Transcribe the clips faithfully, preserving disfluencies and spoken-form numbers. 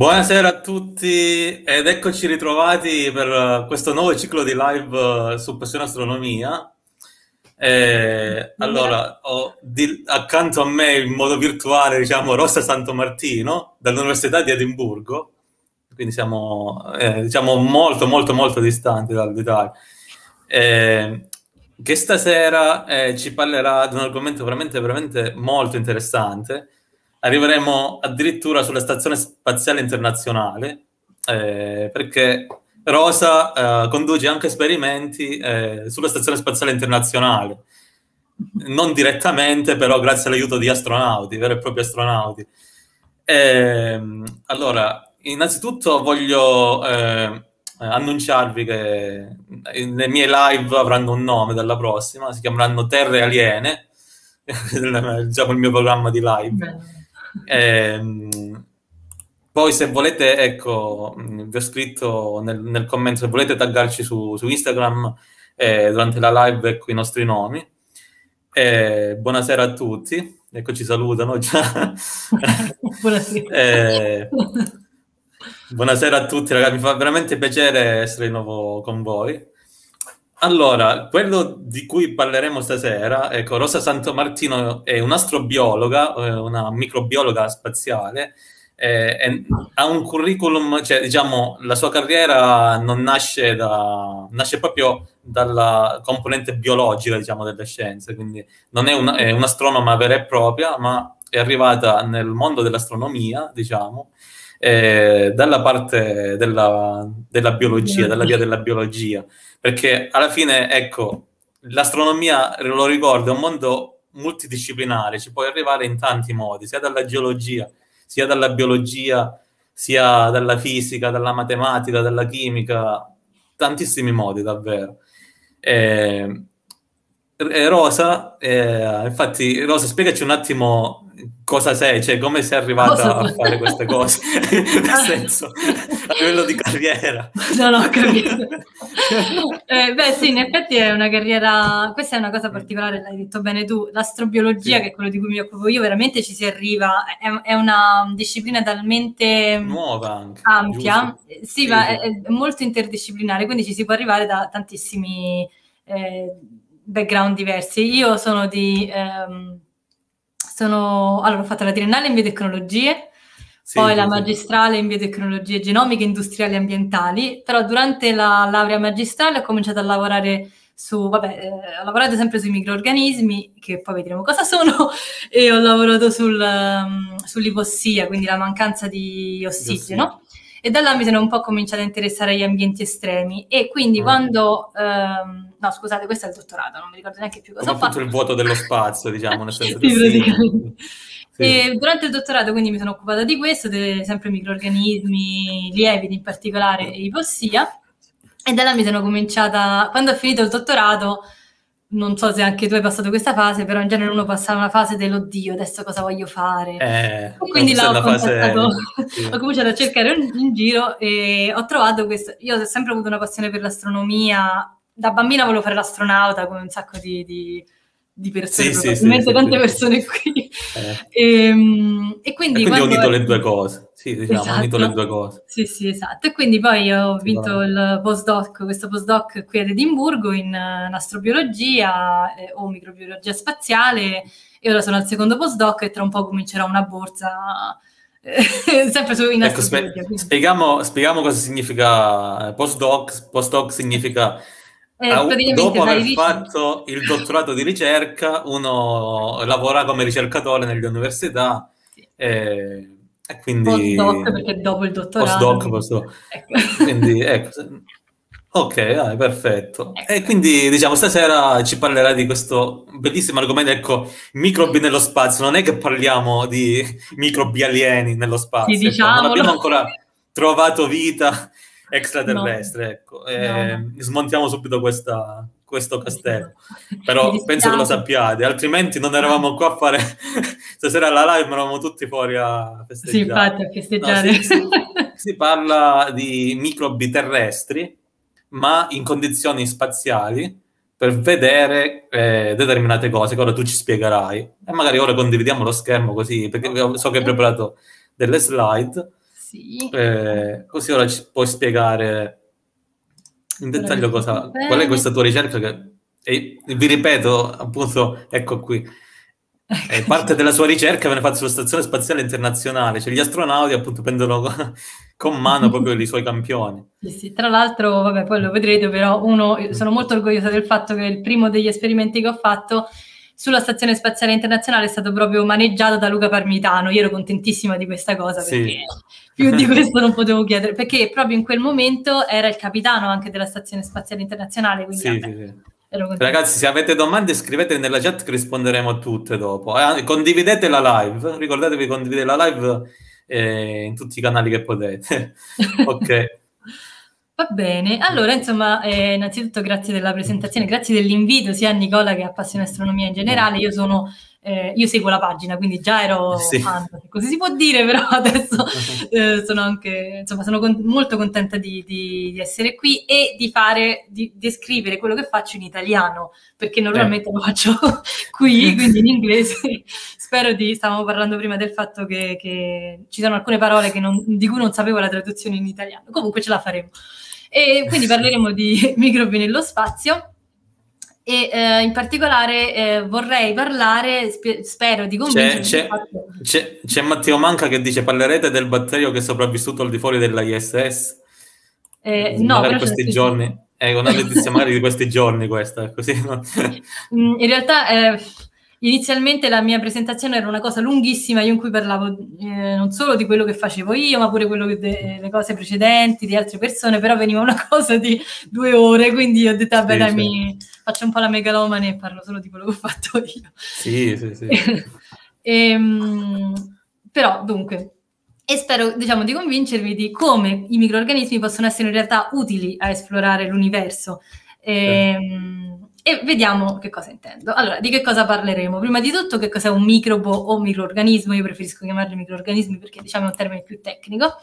Buonasera a tutti ed eccoci ritrovati per eh, questo nuovo ciclo di live eh, su Passione Astronomia. Eh, allora, ho di- accanto a me in modo virtuale, diciamo, Rosa Santomartino dall'Università di Edimburgo, quindi siamo, eh, diciamo, molto, molto, molto distanti dall'Italia, eh, che stasera eh, ci parlerà di un argomento veramente, veramente molto interessante. Arriveremo addirittura sulla Stazione Spaziale Internazionale, eh, perché Rosa eh, conduce anche esperimenti eh, sulla Stazione Spaziale Internazionale, non direttamente, però grazie all'aiuto di astronauti, veri e propri astronauti. Ehm, allora, innanzitutto voglio eh, annunciarvi che le mie live avranno un nome dalla prossima, si chiameranno Terre Aliene, diciamo il mio programma di live. Bello. Ehm, poi se volete, ecco, mh, vi ho scritto nel, nel commento, se volete taggarci su, su Instagram eh, durante la live, ecco i nostri nomi. Eh, buonasera a tutti, ecco ci salutano già. Buonasera. Eh, buonasera a tutti ragazzi, mi fa veramente piacere essere di nuovo con voi. Allora, quello di cui parleremo stasera, ecco, Rosa Santomartino è un'astrobiologa, eh, una microbiologa spaziale, eh, e ha un curriculum, cioè diciamo la sua carriera non nasce da, nasce proprio dalla componente biologica, diciamo, delle scienze, quindi non è, una, è un'astronoma vera e propria, ma è arrivata nel mondo dell'astronomia, diciamo, eh, dalla parte della, della biologia, dalla via della biologia, perché alla fine, ecco, l'astronomia, lo ricordo, è un mondo multidisciplinare, ci puoi arrivare in tanti modi, sia dalla geologia, sia dalla biologia, sia dalla fisica, dalla matematica, dalla chimica, tantissimi modi davvero. Eh, eh, Rosa, eh, infatti, Rosa, spiegaci un attimo cosa sei, cioè come sei arrivata Cosa a sei? fare queste cose, nel Ah. senso, a livello di carriera. No, no, ho capito. Eh, beh, sì, in effetti è una carriera, questa è una cosa particolare, l'hai detto bene tu, l'astrobiologia, Sì. che è quello di cui mi occupo io, veramente ci si arriva, è, è una disciplina talmente Nuova anche, ampia, giusto? sì, Sì, ma sì. è, è molto interdisciplinare, quindi ci si può arrivare da tantissimi eh, background diversi. Io sono di... ehm, sono, allora, ho fatto la triennale in biotecnologie, Sì, poi la sì, sì. magistrale in biotecnologie genomiche, industriali e ambientali, però durante la laurea magistrale ho cominciato a lavorare su, vabbè, eh, ho lavorato sempre sui microrganismi, che poi vedremo cosa sono, e ho lavorato sul, um, sull'ipossia, quindi la mancanza di ossigeno. E da là mi sono un po' cominciata a interessare agli ambienti estremi e quindi Ah. quando... ehm, no, scusate, questo è il dottorato, non mi ricordo neanche più cosa Come ho appunto fatto. il vuoto dello spazio, diciamo, nel senso che Sì, sì. praticamente. Sì. E durante il dottorato quindi mi sono occupata di questo, de- sempre microrganismi, lieviti in particolare e ipossia. E da là mi sono cominciata, quando ho finito il dottorato, non so se anche tu hai passato questa fase, però in genere uno passa una fase dell'oddio, adesso cosa voglio fare? Eh, E no, quindi questa è là ho una contattato, fase... ho Sì. cominciato a cercare in, in giro e ho trovato questo. Io ho sempre avuto una passione per l'astronomia, da bambina volevo fare l'astronauta come un sacco di, di, di persone, Sì, sì, sì, probabilmente sì, tante sì. persone qui. Eh. E, e E quindi quindi ho quando... unito le due cose. Sì, diciamo, ho unito le Esatto, due cose. sì, sì, esatto. E quindi poi ho Sì, vinto va. il postdoc, questo postdoc qui ad Edimburgo in, eh, in astrobiologia eh, o microbiologia spaziale e ora sono al secondo postdoc e tra un po' comincerò una borsa eh, sempre su, in Ecco, spe- astrobiologia. Quindi. spieghiamo, spieghiamo cosa significa eh, postdoc. Postdoc significa Eh, au- praticamente dopo fai aver ricerca. fatto il dottorato di ricerca, uno lavora come ricercatore nelle università Sì. e, e Postdoc quindi perché dopo il dottorato. postdoc, Quindi, postdoc. ecco. Quindi ecco, se- ok, dai, perfetto. E Ecco. quindi diciamo stasera ci parlerà di questo bellissimo argomento, ecco, microbi nello spazio. Non è che parliamo di microbi alieni nello Sì, spazio, ecco, non diciamolo. abbiamo ancora trovato vita No, extraterrestre, ecco. no, E no. smontiamo subito questa- questo Sì. castello. Mi Però penso che lo dispiace. sappiate, altrimenti non eravamo qua a fare stasera alla live, ma eravamo tutti fuori a Sì, festeggiare. infatti, a No, festeggiare. si, si- si parla di microbi terrestri, ma in condizioni spaziali per vedere eh, determinate cose che ora tu ci spiegherai. E magari ora condividiamo lo schermo così, perché so che hai Ok. preparato delle slide. Sì. Eh, così ora ci puoi spiegare in dettaglio cosa, qual è questa tua ricerca che, e vi ripeto, appunto, ecco qui, è parte della sua ricerca viene fatta sulla Stazione Spaziale Internazionale, cioè gli astronauti appunto prendono con mano proprio i suoi campioni. Sì, sì. Tra l'altro, vabbè, poi lo vedrete, però uno, sono molto orgogliosa del fatto che il primo degli esperimenti che ho fatto sulla Stazione Spaziale Internazionale è stato proprio maneggiato da Luca Parmitano. Io ero contentissima di questa cosa, sì. Perché più di questo non potevo chiedere, perché proprio in quel momento era il capitano anche della Stazione Spaziale Internazionale, quindi sì, vabbè, sì, sì. ero Ragazzi, se avete domande scrivete nella chat che risponderemo a tutte dopo. Eh, condividete la live, ricordatevi di condividere la live eh, in tutti i canali che potete. Ok. Va bene, allora insomma, eh, innanzitutto grazie della presentazione, grazie dell'invito sia a Nicola che a Passione Astronomia in generale. Io sono, eh, io seguo la pagina, quindi già ero sì. fan, così si può dire, però adesso eh, sono anche, insomma, sono con- molto contenta di, di, di essere qui e di fare, di descrivere quello che faccio in italiano, perché normalmente eh. lo faccio qui, quindi in inglese. Spero di, stavamo parlando prima del fatto che, che ci sono alcune parole che non, di cui non sapevo la traduzione in italiano, comunque ce la faremo. E quindi parleremo di microbi nello spazio e eh, in particolare eh, vorrei parlare, sp- spero di convincere... C'è, c'è, c'è, c'è Matteo Manca che dice parlerete del batterio che è sopravvissuto al di fuori della I S S? Eh, no, magari questi giorni, è una notizia magari di questi giorni questa, così no? In realtà... Eh, inizialmente la mia presentazione era una cosa lunghissima, io in cui parlavo eh, non solo di quello che facevo io, ma pure quello che de- le cose precedenti di altre persone, però veniva una cosa di due ore, quindi ho detto, vabbè, sì, dai, sì. mi faccio un po' la megalomane e parlo solo di quello che ho fatto io. Sì, sì, sì. e, però, dunque, e spero, diciamo, di convincervi di come i microrganismi possono essere in realtà utili a esplorare l'universo. E, sì. E vediamo che cosa intendo. Allora, di che cosa parleremo? Prima di tutto, che cos'è un microbo o microorganismo? Io preferisco chiamarli microorganismi perché, diciamo, è un termine più tecnico,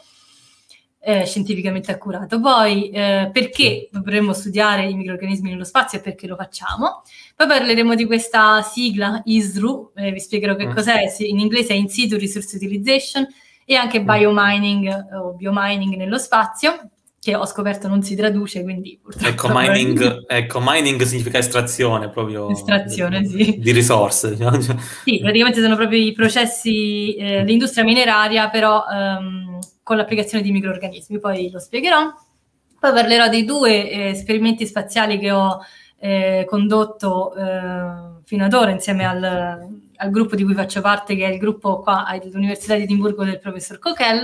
eh, scientificamente accurato. Poi, eh, perché dovremmo studiare i microorganismi nello spazio e perché lo facciamo. Poi parleremo di questa sigla I S R U, eh, vi spiegherò che mm. cos'è, in inglese è In Situ Resource Utilization, e anche biomining eh, o biomining nello spazio, che ho scoperto non si traduce, quindi ecco mining, ecco, mining significa estrazione proprio estrazione, sì. di risorse. Sì, praticamente sono proprio i processi, eh, l'industria mineraria, però ehm, con l'applicazione di microrganismi, poi lo spiegherò. Poi parlerò dei due eh, esperimenti spaziali che ho eh, condotto eh, fino ad ora insieme al, al gruppo di cui faccio parte, che è il gruppo qua all'Università di Edimburgo del professor Coquel.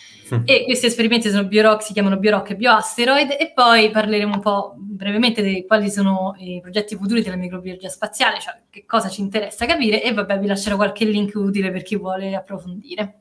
E questi esperimenti sono BioRock, si chiamano BioRock e BioAsteroid, e poi parleremo un po' brevemente di quali sono i progetti futuri della microbiologia spaziale, cioè che cosa ci interessa capire, e vabbè vi lascerò qualche link utile per chi vuole approfondire.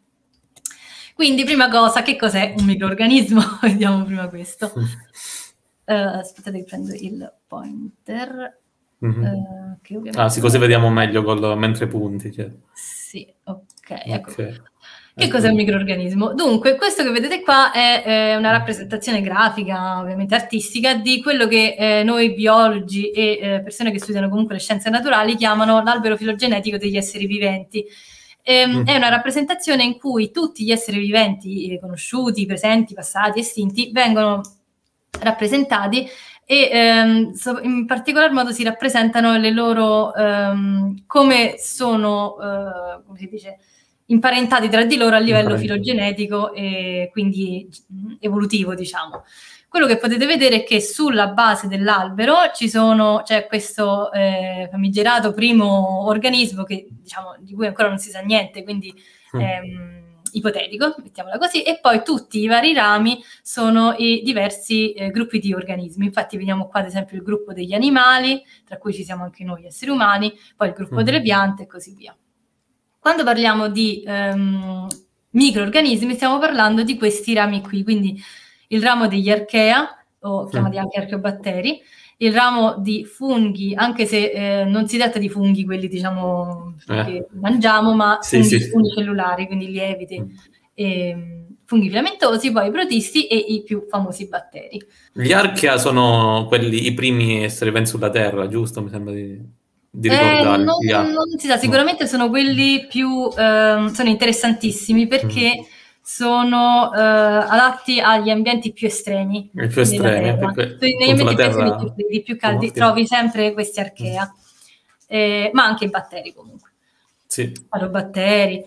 Quindi prima cosa, che cos'è un microorganismo? Vediamo prima questo. Uh, aspettate che prendo il pointer. Mm-hmm. Uh, che ovviamente... Ah sì, così vediamo meglio col, mentre punti. Cioè. Sì, ok, ecco. Okay. Che cos'è un microorganismo? Dunque, questo che vedete qua è eh, una rappresentazione grafica, ovviamente artistica, di quello che eh, noi biologi e eh, persone che studiano comunque le scienze naturali chiamano l'albero filogenetico degli esseri viventi. Ehm, mm. È una rappresentazione in cui tutti gli esseri viventi eh, conosciuti, presenti, passati, estinti, vengono rappresentati e ehm, so, in particolar modo si rappresentano le loro, ehm, come sono, eh, come si dice, imparentati tra di loro a livello filogenetico e quindi evolutivo, diciamo. Quello che potete vedere è che sulla base dell'albero ci sono, c'è questo eh, famigerato primo organismo che, diciamo, di cui ancora non si sa niente, quindi ehm, ipotetico, mettiamola così, e poi tutti i vari rami sono i diversi eh, gruppi di organismi. Infatti vediamo qua ad esempio il gruppo degli animali, tra cui ci siamo anche noi esseri umani, poi il gruppo delle piante e così via. Quando parliamo di um, microorganismi stiamo parlando di questi rami qui, quindi il ramo degli archea, o chiamati anche archeobatteri, il ramo di funghi, anche se eh, non si tratta di funghi quelli diciamo eh. che mangiamo, ma sì, funghi sì. unicellulari, quindi lieviti, mm. e, funghi filamentosi, poi i protisti e i più famosi batteri. Gli archea sono quelli, i primi esseri viventi sulla Terra, giusto? Mi sembra di... di ricordare. Eh, non, non si sa, sicuramente no. sono quelli più, eh, sono interessantissimi perché mm. sono eh, adatti agli ambienti più estremi. I più estremi. Perché, negli ambienti più estremi, più freddi, più caldi, trovi sempre questi archea, mm. eh, ma anche i batteri comunque. Sì. Batteri.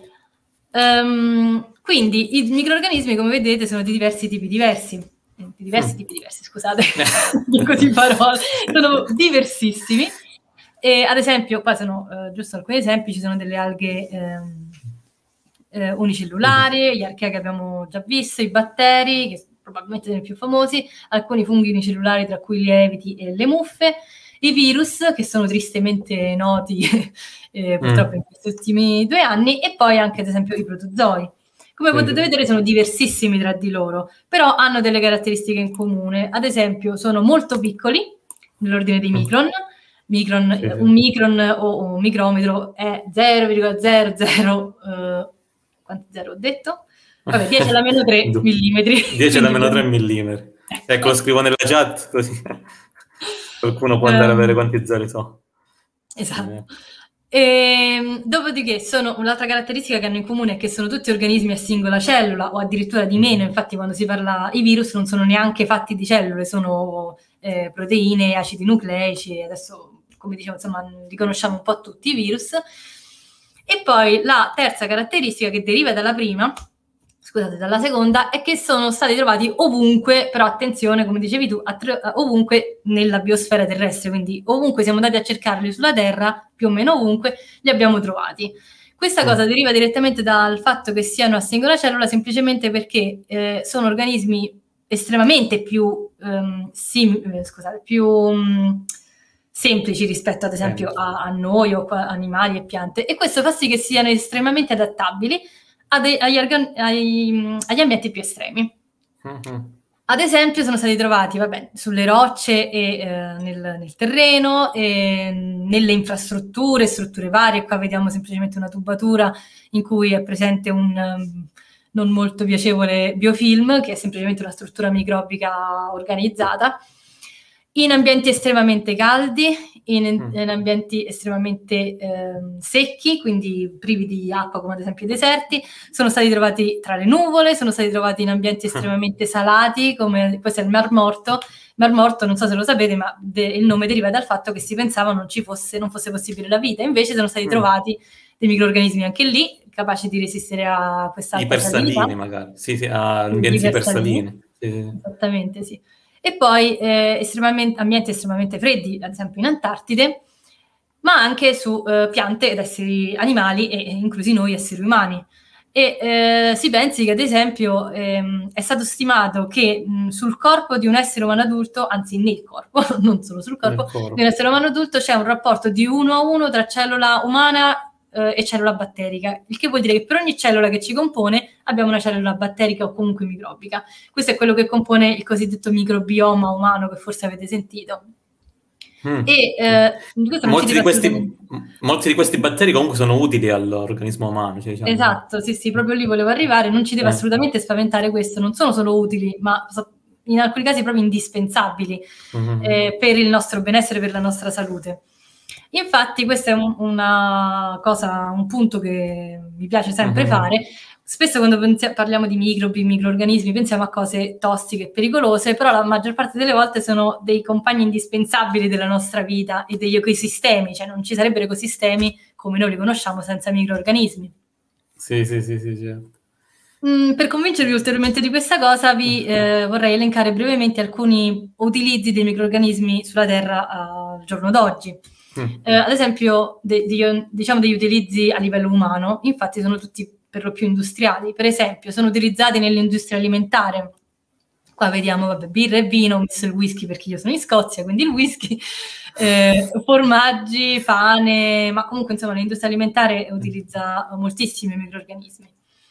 Um, quindi i microrganismi, come vedete, sono di diversi tipi diversi. Di diversi mm. tipi diversi, scusate, dico di parole, sono diversissimi. E, ad esempio, qua sono uh, giusto alcuni esempi, ci sono delle alghe um, eh, unicellulari, mm. gli archea che abbiamo già visto, i batteri, che probabilmente sono i più famosi, alcuni funghi unicellulari, tra cui i lieviti e le muffe, i virus, che sono tristemente noti eh, purtroppo mm. in questi ultimi due anni, e poi anche, ad esempio, i protozoi. Come sì. potete vedere sono diversissimi tra di loro, però hanno delle caratteristiche in comune. Ad esempio, sono molto piccoli, nell'ordine dei micron. micron sì. Un micron o un micrometro è zero virgola zero zero, eh, quanti zero ho detto? Vabbè, dieci alla meno tre millimetri. dieci alla meno tre millimetri. Ecco, lo scrivo nella chat, così qualcuno può andare um, a vedere quanti zeri so. Esatto. Eh. E, dopodiché sono un'altra caratteristica che hanno in comune è che sono tutti organismi a singola cellula o addirittura di meno. Infatti quando si parla i virus non sono neanche fatti di cellule, sono eh, proteine, acidi nucleici. Adesso, come dicevo, insomma, li conosciamo un po' tutti i virus. E poi la terza caratteristica, che deriva dalla prima, scusate, dalla seconda, è che sono stati trovati ovunque, però attenzione, come dicevi tu, ovunque nella biosfera terrestre, quindi ovunque siamo andati a cercarli sulla Terra, più o meno ovunque, li abbiamo trovati. Questa cosa deriva direttamente dal fatto che siano a singola cellula, semplicemente perché eh, sono organismi estremamente più, um, sim, eh, scusate, più um, semplici rispetto, ad esempio, a, a noi o a animali e piante, e questo fa sì che siano estremamente adattabili Agli, agli, agli ambienti più estremi. Mm-hmm. Ad esempio sono stati trovati vabbè, sulle rocce e eh, nel, nel terreno, e nelle infrastrutture, strutture varie. Qua vediamo semplicemente una tubatura in cui è presente un um, non molto piacevole biofilm, che è semplicemente una struttura microbica organizzata. In ambienti estremamente caldi, in, in ambienti estremamente eh, secchi, quindi privi di acqua, come ad esempio i deserti, sono stati trovati tra le nuvole, sono stati trovati in ambienti estremamente salati, come questo è il Mar Morto. Mar Morto, non so se lo sapete, ma de, il nome deriva dal fatto che si pensava non ci fosse, non fosse possibile la vita, invece sono stati trovati dei microrganismi anche lì, capaci di resistere a questa alta ipersalini salinità. magari, sì, sì, a ambienti ipersalini. Sì. Esattamente, sì. E poi eh, estremamente, ambienti estremamente freddi, ad esempio in Antartide, ma anche su eh, piante ed esseri animali, e, e inclusi noi esseri umani. E eh, si pensi che, ad esempio, ehm, è stato stimato che mh, sul corpo di un essere umano adulto, anzi nel corpo, non solo sul corpo, corpo, di un essere umano adulto c'è un rapporto di uno a uno tra cellula umana eh, e cellula batterica, il che vuol dire che per ogni cellula che ci compone abbiamo una cellula batterica o comunque microbica. Questo è quello che compone il cosiddetto microbioma umano, che forse avete sentito. Mm. E, eh, molti, di questi, molti di questi batteri comunque sono utili all'organismo umano. Cioè, diciamo. Esatto, sì, sì, proprio lì volevo arrivare. Non ci deve eh. assolutamente spaventare questo, non sono solo utili, ma in alcuni casi proprio indispensabili mm-hmm. eh, per il nostro benessere, per la nostra salute. Infatti questo è un, una cosa, un punto che mi piace sempre mm-hmm. fare. Spesso quando pensiamo, parliamo di microbi, microorganismi, pensiamo a cose tossiche e pericolose, però la maggior parte delle volte sono dei compagni indispensabili della nostra vita e degli ecosistemi, cioè non ci sarebbero ecosistemi come noi li conosciamo senza microorganismi. Sì, sì, sì, sì, certo. Mm, per convincervi ulteriormente di questa cosa vi eh, vorrei elencare brevemente alcuni utilizzi dei microorganismi sulla Terra al uh, giorno d'oggi. Mm. Eh, ad esempio, de- de- diciamo degli utilizzi a livello umano, infatti sono tutti per lo più industriali. Per esempio, sono utilizzati nell'industria alimentare. Qua vediamo, vabbè, birra e vino, ho messo il whisky perché io sono in Scozia, quindi il whisky, eh, formaggi, pane, ma comunque insomma l'industria alimentare utilizza moltissimi microrganismi.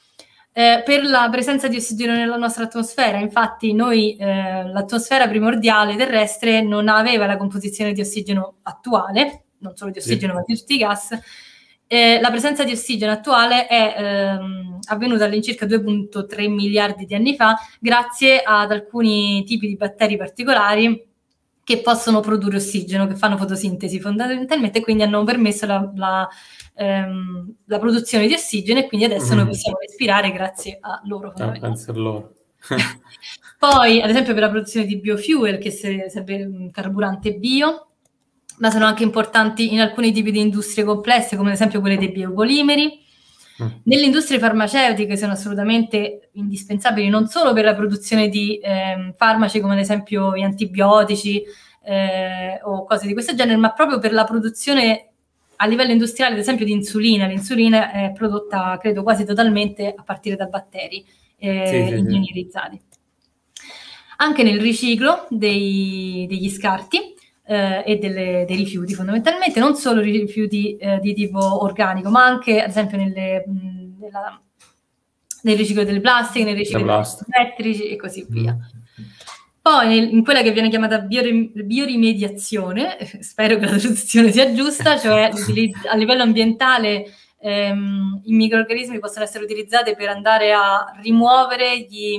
Eh, per la presenza di ossigeno nella nostra atmosfera, infatti noi, eh, l'atmosfera primordiale terrestre non aveva la composizione di ossigeno attuale, non solo di ossigeno sì. ma di tutti i gas. Eh, la presenza di ossigeno attuale è ehm, avvenuta all'incirca due virgola tre miliardi di anni fa grazie ad alcuni tipi di batteri particolari che possono produrre ossigeno, che fanno fotosintesi fondamentalmente, e quindi hanno permesso la, la, ehm, la produzione di ossigeno, e quindi adesso mm. noi possiamo respirare grazie a loro. Ah, grazie a loro. Poi, ad esempio, per la produzione di biofuel, che serve un carburante bio, ma sono anche importanti in alcuni tipi di industrie complesse, come ad esempio quelle dei biopolimeri. Mm. Nelle industrie farmaceutiche sono assolutamente indispensabili non solo per la produzione di eh, farmaci come ad esempio gli antibiotici eh, o cose di questo genere, ma proprio per la produzione a livello industriale, ad esempio, di insulina. L'insulina è prodotta, credo, quasi totalmente a partire da batteri eh, sì, sì, ingegnerizzati. Sì. Anche nel riciclo dei, degli scarti eh, e delle, dei rifiuti, fondamentalmente, non solo rifiuti eh, di tipo organico, ma anche, ad esempio, nelle, mh, nella, nel riciclo delle plastiche, nel riciclo dei elettrici e così via. Mm. Poi in quella che viene chiamata biorimediazione, spero che la traduzione sia giusta, cioè a livello ambientale ehm, i microrganismi possono essere utilizzati per andare a rimuovere gli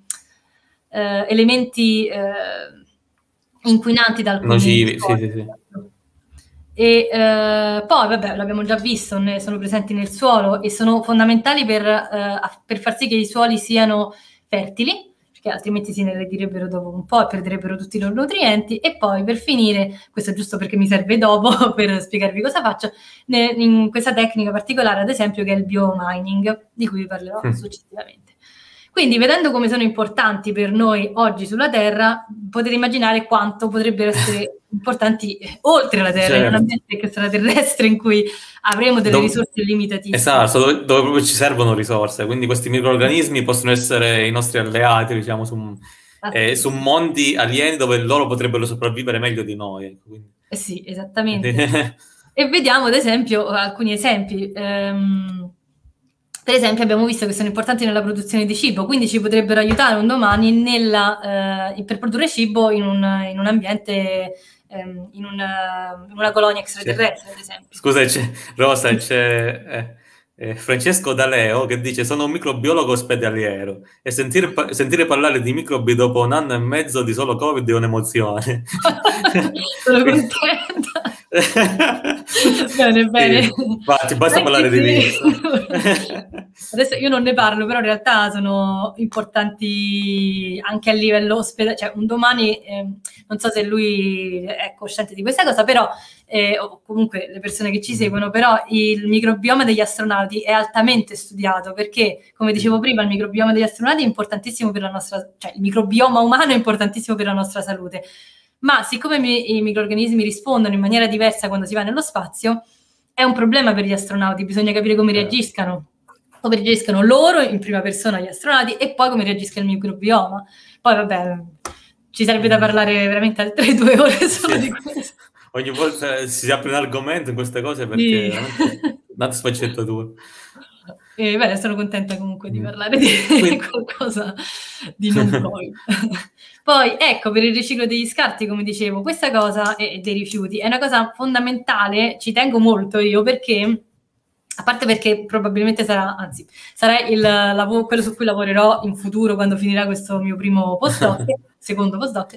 eh, elementi eh, inquinanti dal nocivi, sì, sì, sì. E eh, poi, vabbè, l'abbiamo già visto, ne sono presenti nel suolo e sono fondamentali per, eh, per far sì che i suoli siano fertili, perché altrimenti si ineridirebbero dopo un po' e perderebbero tutti i loro nutrienti. E poi, per finire, questo giusto perché mi serve dopo per spiegarvi cosa faccio, ne, in questa tecnica particolare, ad esempio, che è il biomining, di cui vi parlerò mm. successivamente. Quindi, vedendo come sono importanti per noi oggi sulla Terra, potete immaginare quanto potrebbero essere importanti oltre la Terra, certo. in un ambiente extraterrestre in cui avremo delle Dov- risorse limitatissime. Esatto, dove, dove proprio ci servono risorse, quindi questi microrganismi possono essere i nostri alleati, diciamo, su, eh, su mondi alieni dove loro potrebbero sopravvivere meglio di noi. Quindi. Eh sì, esattamente. E vediamo, ad esempio, alcuni esempi. Um, per esempio, abbiamo visto che sono importanti nella produzione di cibo, quindi ci potrebbero aiutare un domani nella, eh, per produrre cibo in un, in un ambiente... In una, in una colonia extraterrestre, ad esempio. Scusa, c'è, Rosa, c'è eh, eh, Francesco D'Aleo che dice: sono un microbiologo ospedaliero e sentire, pa- sentire parlare di microbi dopo un anno e mezzo di solo Covid è un'emozione. Sono contenta. Bene, bene. Sì, va, ti basta Anche parlare di questo. Adesso io non ne parlo, però in realtà sono importanti anche a livello ospedale. Cioè, un domani, eh, non so se lui è cosciente di questa cosa, però, eh, o comunque le persone che ci seguono, però il microbioma degli astronauti è altamente studiato, perché, come dicevo prima, il microbioma degli astronauti è importantissimo per la nostra, cioè il microbioma umano è importantissimo per la nostra salute. Ma siccome mi, i microrganismi rispondono in maniera diversa quando si va nello spazio, è un problema per gli astronauti, bisogna capire come reagiscano. Come reagiscono loro in prima persona gli astronauti e poi come reagisca il microbioma. Poi vabbè, ci sarebbe da parlare veramente altre due ore solo sì. di questo. Ogni volta si apre un argomento in queste cose perché sì. Una sfaccettatura. E beh, sono contenta comunque di parlare di Quindi... qualcosa di non Covid. Poi, ecco, per il riciclo degli scarti, come dicevo, questa cosa e dei rifiuti è una cosa fondamentale, ci tengo molto io, perché, a parte perché probabilmente sarà, anzi, sarà il lavoro, quello su cui lavorerò in futuro quando finirà questo mio primo postdoc, secondo postdoc,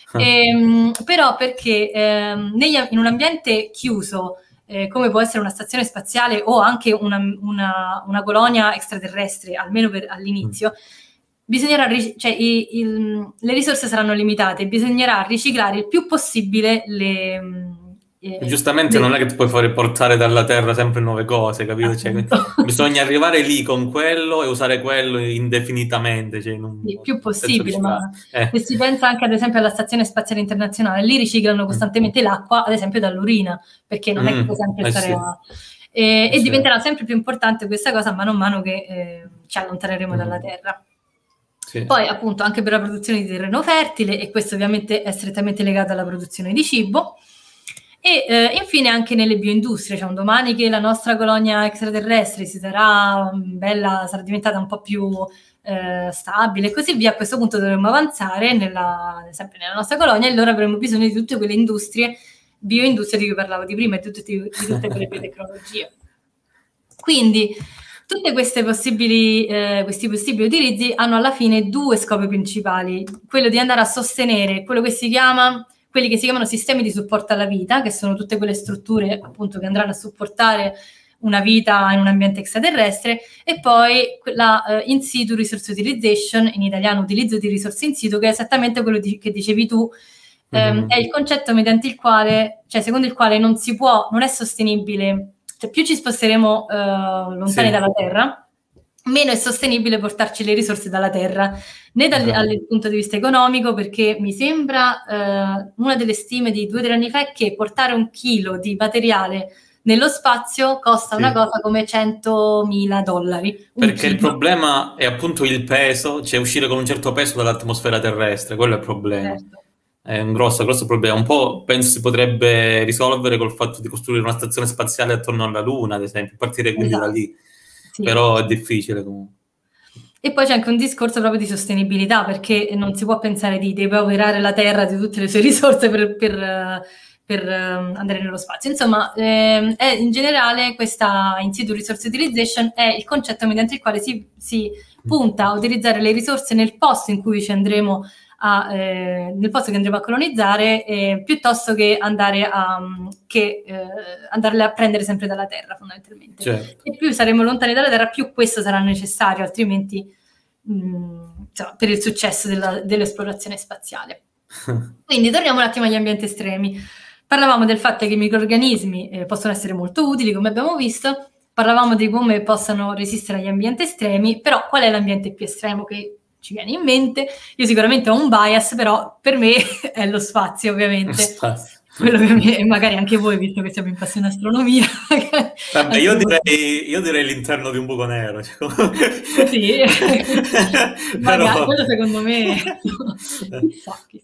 ehm, però perché ehm, negli, in un ambiente chiuso, Eh, come può essere una stazione spaziale o anche una, una, una colonia extraterrestre, almeno per, all'inizio, bisognerà, cioè, i, il, le risorse saranno limitate, bisognerà riciclare il più possibile le... Eh, Giustamente le... non è che ti puoi fare portare dalla Terra sempre nuove cose, capito? Cioè, bisogna arrivare lì con quello e usare quello indefinitamente. Cioè, non, il più possibile, ma eh. se si pensa anche ad esempio alla Stazione Spaziale Internazionale, lì riciclano costantemente mm. l'acqua, ad esempio dall'urina, perché non mm. è che puoi sempre eh, stare sì. a... E, eh, e sì. diventerà sempre più importante questa cosa mano a mano che eh, ci allontaneremo mm. dalla Terra. Sì. Poi appunto anche per la produzione di terreno fertile, e questo ovviamente è strettamente legato alla produzione di cibo. E eh, infine anche nelle bioindustrie, cioè un domani che la nostra colonia extraterrestre si sarà bella, sarà diventata un po' più eh, stabile e così via, a questo punto dovremmo avanzare nella, sempre nella nostra colonia, e allora avremo bisogno di tutte quelle industrie, bioindustrie di cui parlavo di prima, e di tutte, di tutte quelle biotecnologie. Quindi tutte queste possibili, eh, questi possibili utilizzi hanno alla fine due scopi principali: quello di andare a sostenere quello che si chiama quelli che si chiamano sistemi di supporto alla vita, che sono tutte quelle strutture appunto che andranno a supportare una vita in un ambiente extraterrestre, e poi la uh, in situ resource utilization, in italiano utilizzo di risorse in situ, che è esattamente quello di, che dicevi tu, um, mm-hmm. è il concetto mediante il quale, cioè secondo il quale non si può, non è sostenibile, cioè più ci sposteremo uh, lontani sì. dalla Terra, meno è sostenibile portarci le risorse dalla Terra, né dal, esatto. dal punto di vista economico, perché mi sembra eh, una delle stime di due o tre anni fa è che portare un chilo di materiale nello spazio costa sì. una cosa come centomila dollari. Perché chilo. Il problema è appunto il peso, cioè uscire con un certo peso dall'atmosfera terrestre, quello è il problema. Certo. È un grosso, grosso problema. Un po' penso si potrebbe risolvere col fatto di costruire una stazione spaziale attorno alla Luna, ad esempio, partire quindi esatto. da lì. Sì. Però è difficile comunque. E poi c'è anche un discorso proprio di sostenibilità, perché non si può pensare di depauperare la Terra di tutte le sue risorse per, per, per andare nello spazio. Insomma, ehm, è, in generale questa in situ resource utilization è il concetto mediante il quale si, si punta a utilizzare le risorse nel posto in cui ci andremo a, eh, nel posto che andremo a colonizzare, eh, piuttosto che andare a che, eh, andarle a prendere sempre dalla Terra, fondamentalmente. Certo. E più saremo lontani dalla Terra, più questo sarà necessario, altrimenti mh, insomma, per il successo della, dell'esplorazione spaziale. Quindi torniamo un attimo agli ambienti estremi. Parlavamo del fatto che i microrganismi eh, possono essere molto utili, come abbiamo visto, parlavamo di come possano resistere agli ambienti estremi, però qual è l'ambiente più estremo che ci viene in mente? Io sicuramente ho un bias, però per me è lo spazio, ovviamente. Lo spazio. Quello che mi, e magari anche voi, visto che siamo in passione astronomia. Vabbè, io direi, io direi l'interno di un buco nero. Cioè. Sì, magari, però... quello secondo me... chissà, chissà.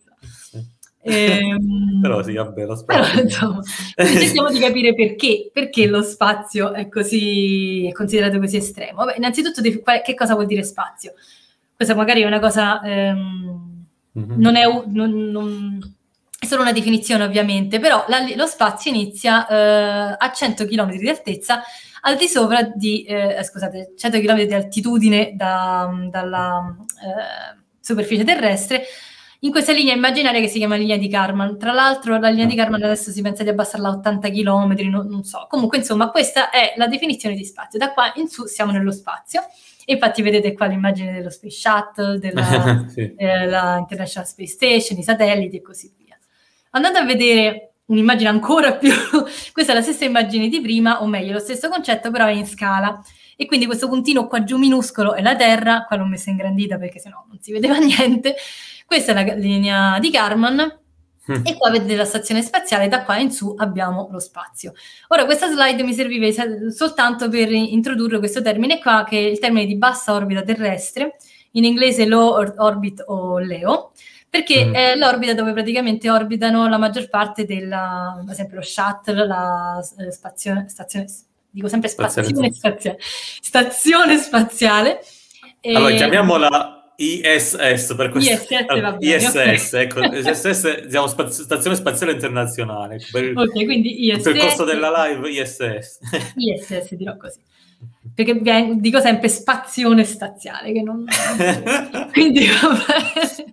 Ehm, però sì, vabbè, lo spazio. Però, insomma, cerchiamo di capire perché, perché lo spazio è così, è considerato così estremo. Vabbè, innanzitutto, che cosa vuol dire spazio? Questa magari è una cosa, ehm, mm-hmm. non è, non, non, è solo una definizione ovviamente, però la, lo spazio inizia eh, a cento chilometri di altezza, al di sopra di, eh, scusate, cento chilometri di altitudine da, dalla eh, superficie terrestre, in questa linea immaginaria che si chiama linea di Kármán. Tra l'altro la linea di Kármán adesso si pensa di abbassarla a ottanta chilometri, non, non so. Comunque insomma questa è la definizione di spazio. Da qua in su siamo nello spazio. E infatti vedete qua l'immagine dello Space Shuttle, della sì. eh, la International Space Station, i satelliti e così via. Andando a vedere un'immagine ancora più... questa è la stessa immagine di prima, o meglio, lo stesso concetto, però è in scala. E quindi questo puntino qua giù minuscolo è la Terra, qua l'ho messa ingrandita perché sennò non si vedeva niente. Questa è la linea di Kármán. Mm. E qua vedete la stazione spaziale, da qua in su abbiamo lo spazio. Ora questa slide mi serviva soltanto per introdurre questo termine qua, che è il termine di bassa orbita terrestre, in inglese low orbit o L E O, perché mm. è l'orbita dove praticamente orbitano la maggior parte della, ad esempio lo shuttle, la eh, spazione, stazione, dico sempre spazione spaziale, stazione spaziale. Allora, e... chiamiamola I S S per questo. I S S, va bene, I S S, okay. Ecco, I S S, diciamo, spaz- Stazione Spaziale Internazionale. Per il, ok, quindi I S S. Per il corso della live, I S S. I S S, dirò così. Perché dico sempre spazione spaziale, che non... quindi, vabbè.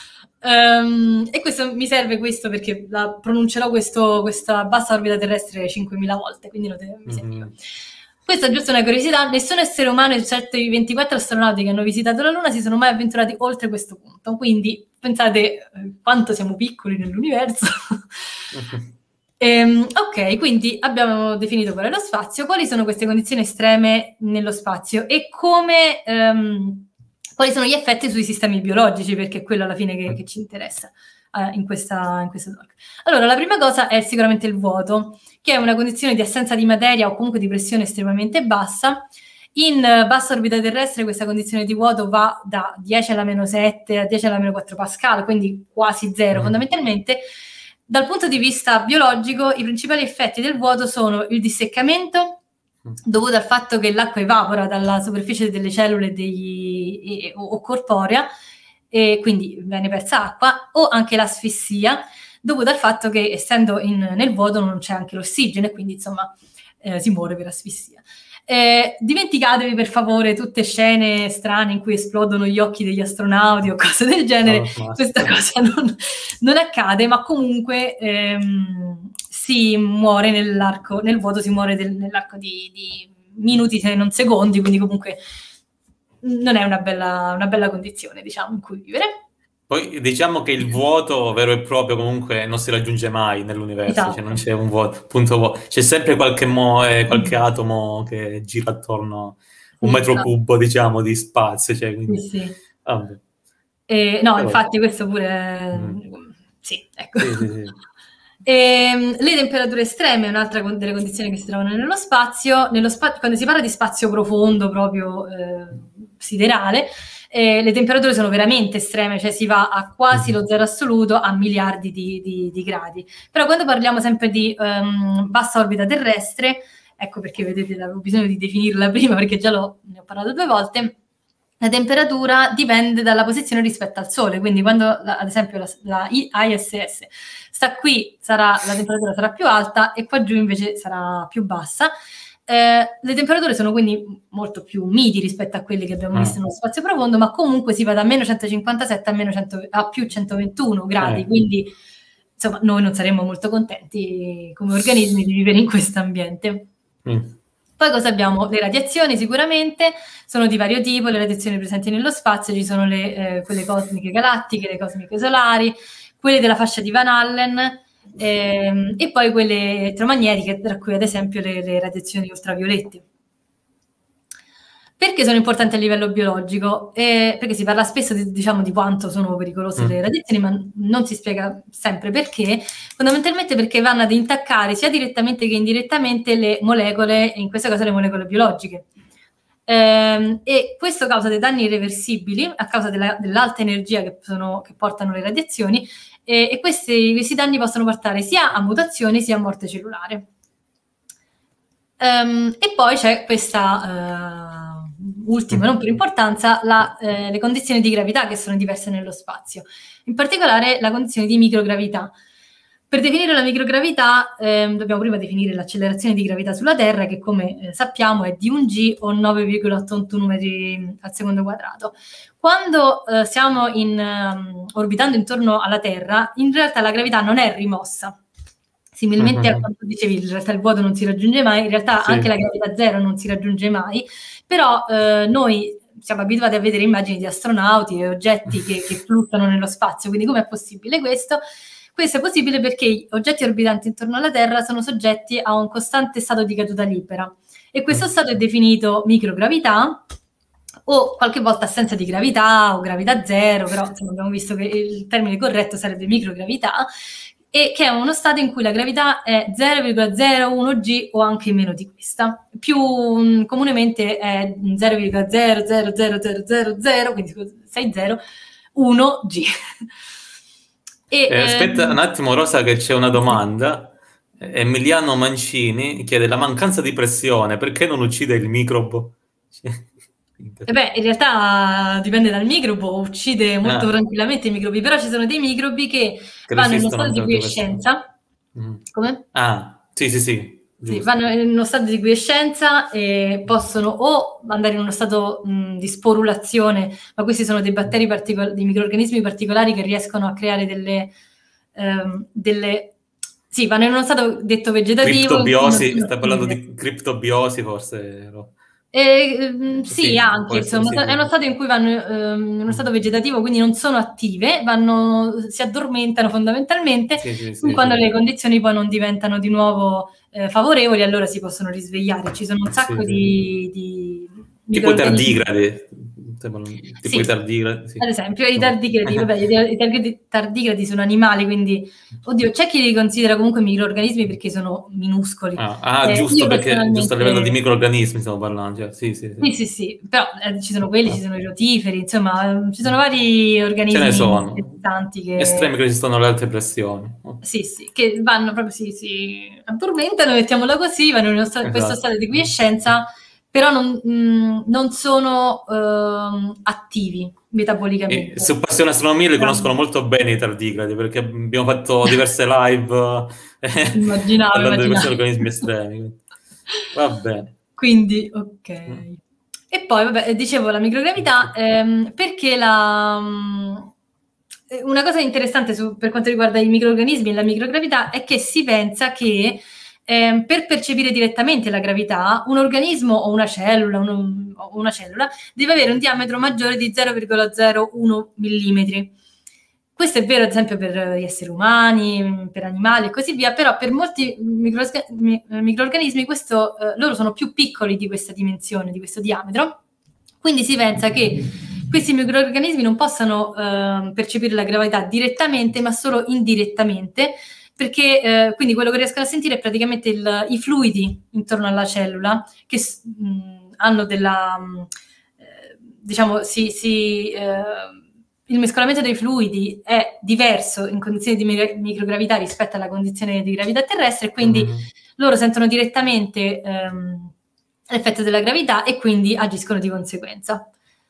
Um, e questo mi serve questo perché la pronuncerò questo, questa bassa orbita terrestre cinquemila volte, quindi lo te- mi serviva. Mm-hmm. Questa è giusto una curiosità, nessun essere umano eccetto i ventiquattro astronauti che hanno visitato la Luna si sono mai avventurati oltre questo punto, quindi pensate eh, quanto siamo piccoli nell'universo. ehm, ok, quindi abbiamo definito qual è lo spazio, quali sono queste condizioni estreme nello spazio e come, ehm, quali sono gli effetti sui sistemi biologici, perché è quello alla fine che, che ci interessa. In questa, in questa talk. Allora, la prima cosa è sicuramente il vuoto, che è una condizione di assenza di materia o comunque di pressione estremamente bassa. In bassa orbita terrestre questa condizione di vuoto va da dieci alla meno sette a dieci alla meno quattro Pascal, quindi quasi zero mm. fondamentalmente. Dal punto di vista biologico, i principali effetti del vuoto sono il disseccamento, dovuto al fatto che l'acqua evapora dalla superficie delle cellule degli, e, o corporea, e quindi viene persa acqua, o anche l'asfissia, dovuta al fatto che essendo in, nel vuoto non c'è anche l'ossigeno e quindi insomma eh, si muore per asfissia. Eh, dimenticatevi per favore tutte scene strane in cui esplodono gli occhi degli astronauti o cose del genere, Oh, questa cosa non, non accade, ma comunque ehm, si muore nell'arco, nel vuoto si muore del, nell'arco di, di minuti se non secondi, quindi comunque non è una bella, una bella condizione, diciamo, in cui vivere. Poi diciamo che il vuoto vero e proprio comunque non si raggiunge mai nell'universo, Esatto. cioè non c'è un vuoto, punto vuoto. C'è sempre qualche, mo, eh, qualche mm. atomo che gira attorno un sì, metro esatto. cubo, diciamo, di spazio. Cioè, quindi, sì, sì. Vabbè. Eh, no, Però, infatti questo pure... Mm. Sì, ecco. Sì, sì, sì. E, le temperature estreme è un'altra delle condizioni che si trovano nello spazio. Nello spa- quando si parla di spazio profondo, proprio eh, siderale, eh, le temperature sono veramente estreme, cioè si va a quasi lo zero assoluto a miliardi di, di, di gradi. Però quando parliamo sempre di um, bassa orbita terrestre, ecco perché vedete avevo bisogno di definirla prima perché già l'ho, ne ho parlato due volte, la temperatura dipende dalla posizione rispetto al Sole, quindi quando la, ad esempio la, la I S S sta qui sarà, la temperatura sarà più alta e qua giù invece sarà più bassa. Eh, le temperature sono quindi molto più miti rispetto a quelle che abbiamo visto nello spazio profondo, ma comunque si va da meno centocinquantasette a, meno cento, a più centoventuno gradi, eh. quindi insomma noi non saremmo molto contenti come organismi di vivere in questo ambiente. Mm. Poi cosa abbiamo? Le radiazioni sicuramente, sono di vario tipo, le radiazioni presenti nello spazio, ci sono le, eh, quelle cosmiche galattiche, le cosmiche solari, quelle della fascia di Van Allen, ehm, e poi quelle elettromagnetiche, tra cui ad esempio le, le radiazioni ultraviolette. Perché sono importanti a livello biologico? Eh, perché si parla spesso di, diciamo, di quanto sono pericolose mm. le radiazioni, ma non si spiega sempre perché. Fondamentalmente perché vanno ad intaccare sia direttamente che indirettamente le molecole, in questo caso le molecole biologiche. Eh, e questo causa dei danni irreversibili a causa della, dell'alta energia che, sono, che portano le radiazioni, eh, e questi, questi danni possono portare sia a mutazioni sia a morte cellulare. Um, e poi c'è questa... Uh, ultimo, non per importanza, la, eh, le condizioni di gravità che sono diverse nello spazio, in particolare la condizione di microgravità. Per definire la microgravità eh, dobbiamo prima definire l'accelerazione di gravità sulla Terra, che come eh, sappiamo è di un G o nove virgola ottantotto metri al secondo quadrato. Quando eh, stiamo in, um, orbitando intorno alla Terra, in realtà la gravità non è rimossa. Similmente uh-huh. a quanto dicevi, in realtà il vuoto non si raggiunge mai, in realtà sì. anche la gravità zero non si raggiunge mai, però eh, noi siamo abituati a vedere immagini di astronauti e oggetti che, che fluttuano nello spazio, quindi com'è possibile questo? Questo è possibile perché gli oggetti orbitanti intorno alla Terra sono soggetti a un costante stato di caduta libera e questo stato è definito microgravità o qualche volta assenza di gravità o gravità zero, però insomma, abbiamo visto che il termine corretto sarebbe microgravità, e che è uno stato in cui la gravità è zero virgola zero uno G o anche meno di questa. Più um, comunemente è zero virgola zero zero zero zero zero zero, quindi sei zero uno G. E, eh, aspetta ehm... un attimo Rosa che c'è una domanda. Emiliano Mancini chiede: la mancanza di pressione perché non uccide il microbo? E beh, in realtà dipende dal microbo, uccide molto ah. tranquillamente i microbi, però ci sono dei microbi che, che vanno in uno stato di quiescenza. Mm. Come? Ah, sì, sì, sì. Sì, vanno in uno stato di quiescenza e possono o andare in uno stato mh, di sporulazione, ma questi sono dei batteri particolari, dei microrganismi particolari che riescono a creare delle... Um, delle sì, vanno in uno stato detto vegetativo. Criptobiosi, stai parlando di criptobiosi forse? No. Eh, sì, sì, anche, insomma, sì, è uno stato in cui vanno um, in uno stato vegetativo, quindi non sono attive, vanno, si addormentano fondamentalmente, sì, sì, sì, quando sì. le condizioni poi non diventano di nuovo eh, favorevoli, allora si possono risvegliare. Ci sono un sacco sì, di, di tipo i tardigradi, tipo sì, i tardigradi, sì. Ad esempio i tardigradi, vabbè, i tardigradi, tardigradi sono animali, quindi oddio, c'è chi li considera comunque microorganismi perché sono minuscoli. Ah, ah eh, giusto, perché personalmente... giusto a livello di microorganismi stiamo parlando, cioè, sì, sì, sì. Sì, sì, sì, però eh, ci sono quelli, ci sono i rotiferi, insomma, ci sono vari organismi Ce ne sono. che... estremi che resistono alle alte pressioni. Sì, sì, che vanno proprio, sì, si addormentano, mettiamola così, vanno in uno stato, esatto. questo stato di quiescenza, però non, mh, non sono uh, attivi metabolicamente. E su Passione Astronomia li conoscono molto bene i tardigradi, perché abbiamo fatto diverse live immaginavo, parlando immaginavo. di questi organismi estremi. Va bene. Quindi, ok. E poi, vabbè, dicevo la microgravità, ehm, perché la... una cosa interessante su, per quanto riguarda i microrganismi e la microgravità è che si pensa che eh, per percepire direttamente la gravità un organismo o una cellula, uno, o una cellula deve avere un diametro maggiore di zero virgola zero uno millimetri. Questo è vero ad esempio per gli esseri umani, per animali e così via, però per molti microorga- microorganismi questo, eh, loro sono più piccoli di questa dimensione, di questo diametro, quindi si pensa che questi microorganismi non possano eh, percepire la gravità direttamente, ma solo indirettamente, perché eh, quindi quello che riescono a sentire è praticamente il, i fluidi intorno alla cellula che mh, hanno della, mh, eh, diciamo, si... si eh, il mescolamento dei fluidi è diverso in condizioni di microgravità rispetto alla condizione di gravità terrestre, quindi mm-hmm. loro sentono direttamente ehm, l'effetto della gravità e quindi agiscono di conseguenza.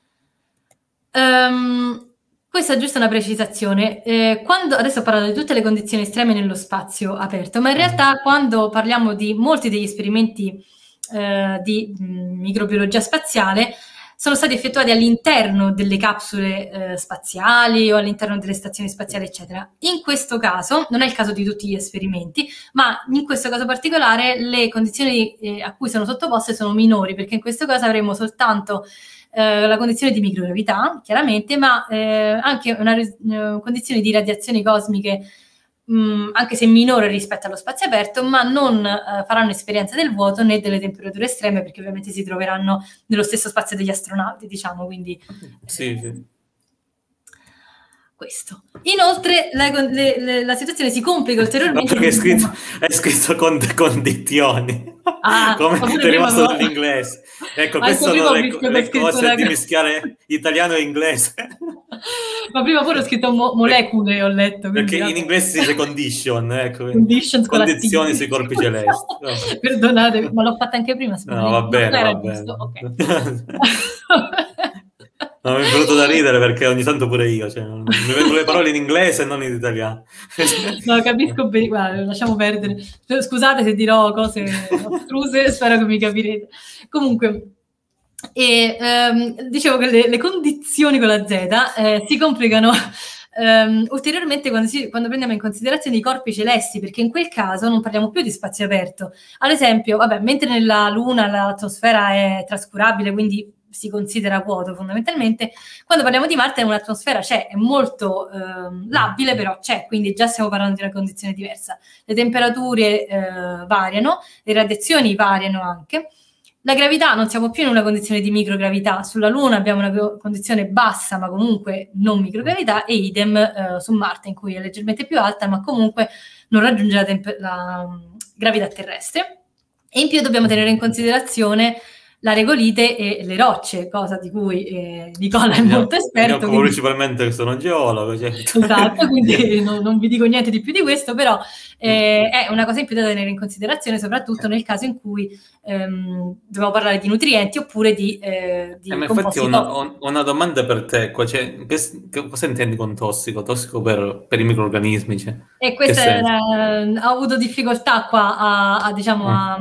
Um, questa è giusto una precisazione. Eh, quando, adesso ho parlato di tutte le condizioni estreme nello spazio aperto, ma in realtà quando parliamo di molti degli esperimenti eh, di mh, microbiologia spaziale sono stati effettuati all'interno delle capsule eh, spaziali o all'interno delle stazioni spaziali, eccetera. In questo caso, non è il caso di tutti gli esperimenti, ma in questo caso particolare le condizioni eh, a cui sono sottoposte sono minori, perché in questo caso avremo soltanto eh, la condizione di microgravità, chiaramente, ma eh, anche una eh, condizione di radiazioni cosmiche mh, anche se minore rispetto allo spazio aperto, ma non eh, faranno esperienza del vuoto né delle temperature estreme, perché ovviamente si troveranno nello stesso spazio degli astronauti, diciamo, quindi... Sì, eh, sì. Questo. Inoltre la, le, le, la situazione si complica ulteriormente. Perché è scritto, è scritto con condizioni, ah, come è rimasto però... dall'inglese. Ecco, ah, queste sono le, le cose la... di mischiare italiano e inglese. Ma prima pure ho scritto mo- molecole, ho letto. Perché in inglese si dice condition, ecco. Conditions condizioni sui corpi celesti. Oh. Perdonate, ma l'ho fatta anche prima. No, va bene, no, va bene. Okay. No, mi è venuto da ridere perché ogni tanto pure io, cioè, mi vengono le parole in inglese e non in italiano. No, capisco bene, guarda, lasciamo perdere. Scusate se dirò cose astruse, spero che mi capirete. Comunque, e, ehm, dicevo che le, le condizioni con la Z eh, si complicano ehm, ulteriormente quando, si, quando prendiamo in considerazione i corpi celesti, perché in quel caso non parliamo più di spazio aperto. Ad esempio, vabbè, mentre nella Luna l'atmosfera è trascurabile, quindi si considera vuoto fondamentalmente, quando parliamo di Marte un'atmosfera c'è, è molto ehm, labile, però c'è, quindi già stiamo parlando di una condizione diversa. Le temperature eh, variano, le radiazioni variano anche, la gravità non siamo più in una condizione di microgravità, sulla Luna abbiamo una condizione bassa ma comunque non microgravità, e idem eh, su Marte in cui è leggermente più alta ma comunque non raggiunge la, temp- la um, gravità terrestre. E in più dobbiamo tenere in considerazione la regolite e le rocce, cosa di cui eh, Nicola è io, molto esperto. Io quindi... principalmente che sono geologo. Certo. Esatto, quindi non, non vi dico niente di più di questo, però eh, è una cosa in più da tenere in considerazione, soprattutto nel caso in cui ehm, dobbiamo parlare di nutrienti oppure di, eh, di eh, ma infatti ho una, ho una domanda per te, qua, cioè, che, che, cosa intendi con tossico? Tossico per, per i microrganismi? Cioè, e questa è, eh, ho avuto difficoltà qua a, a diciamo, mm. a...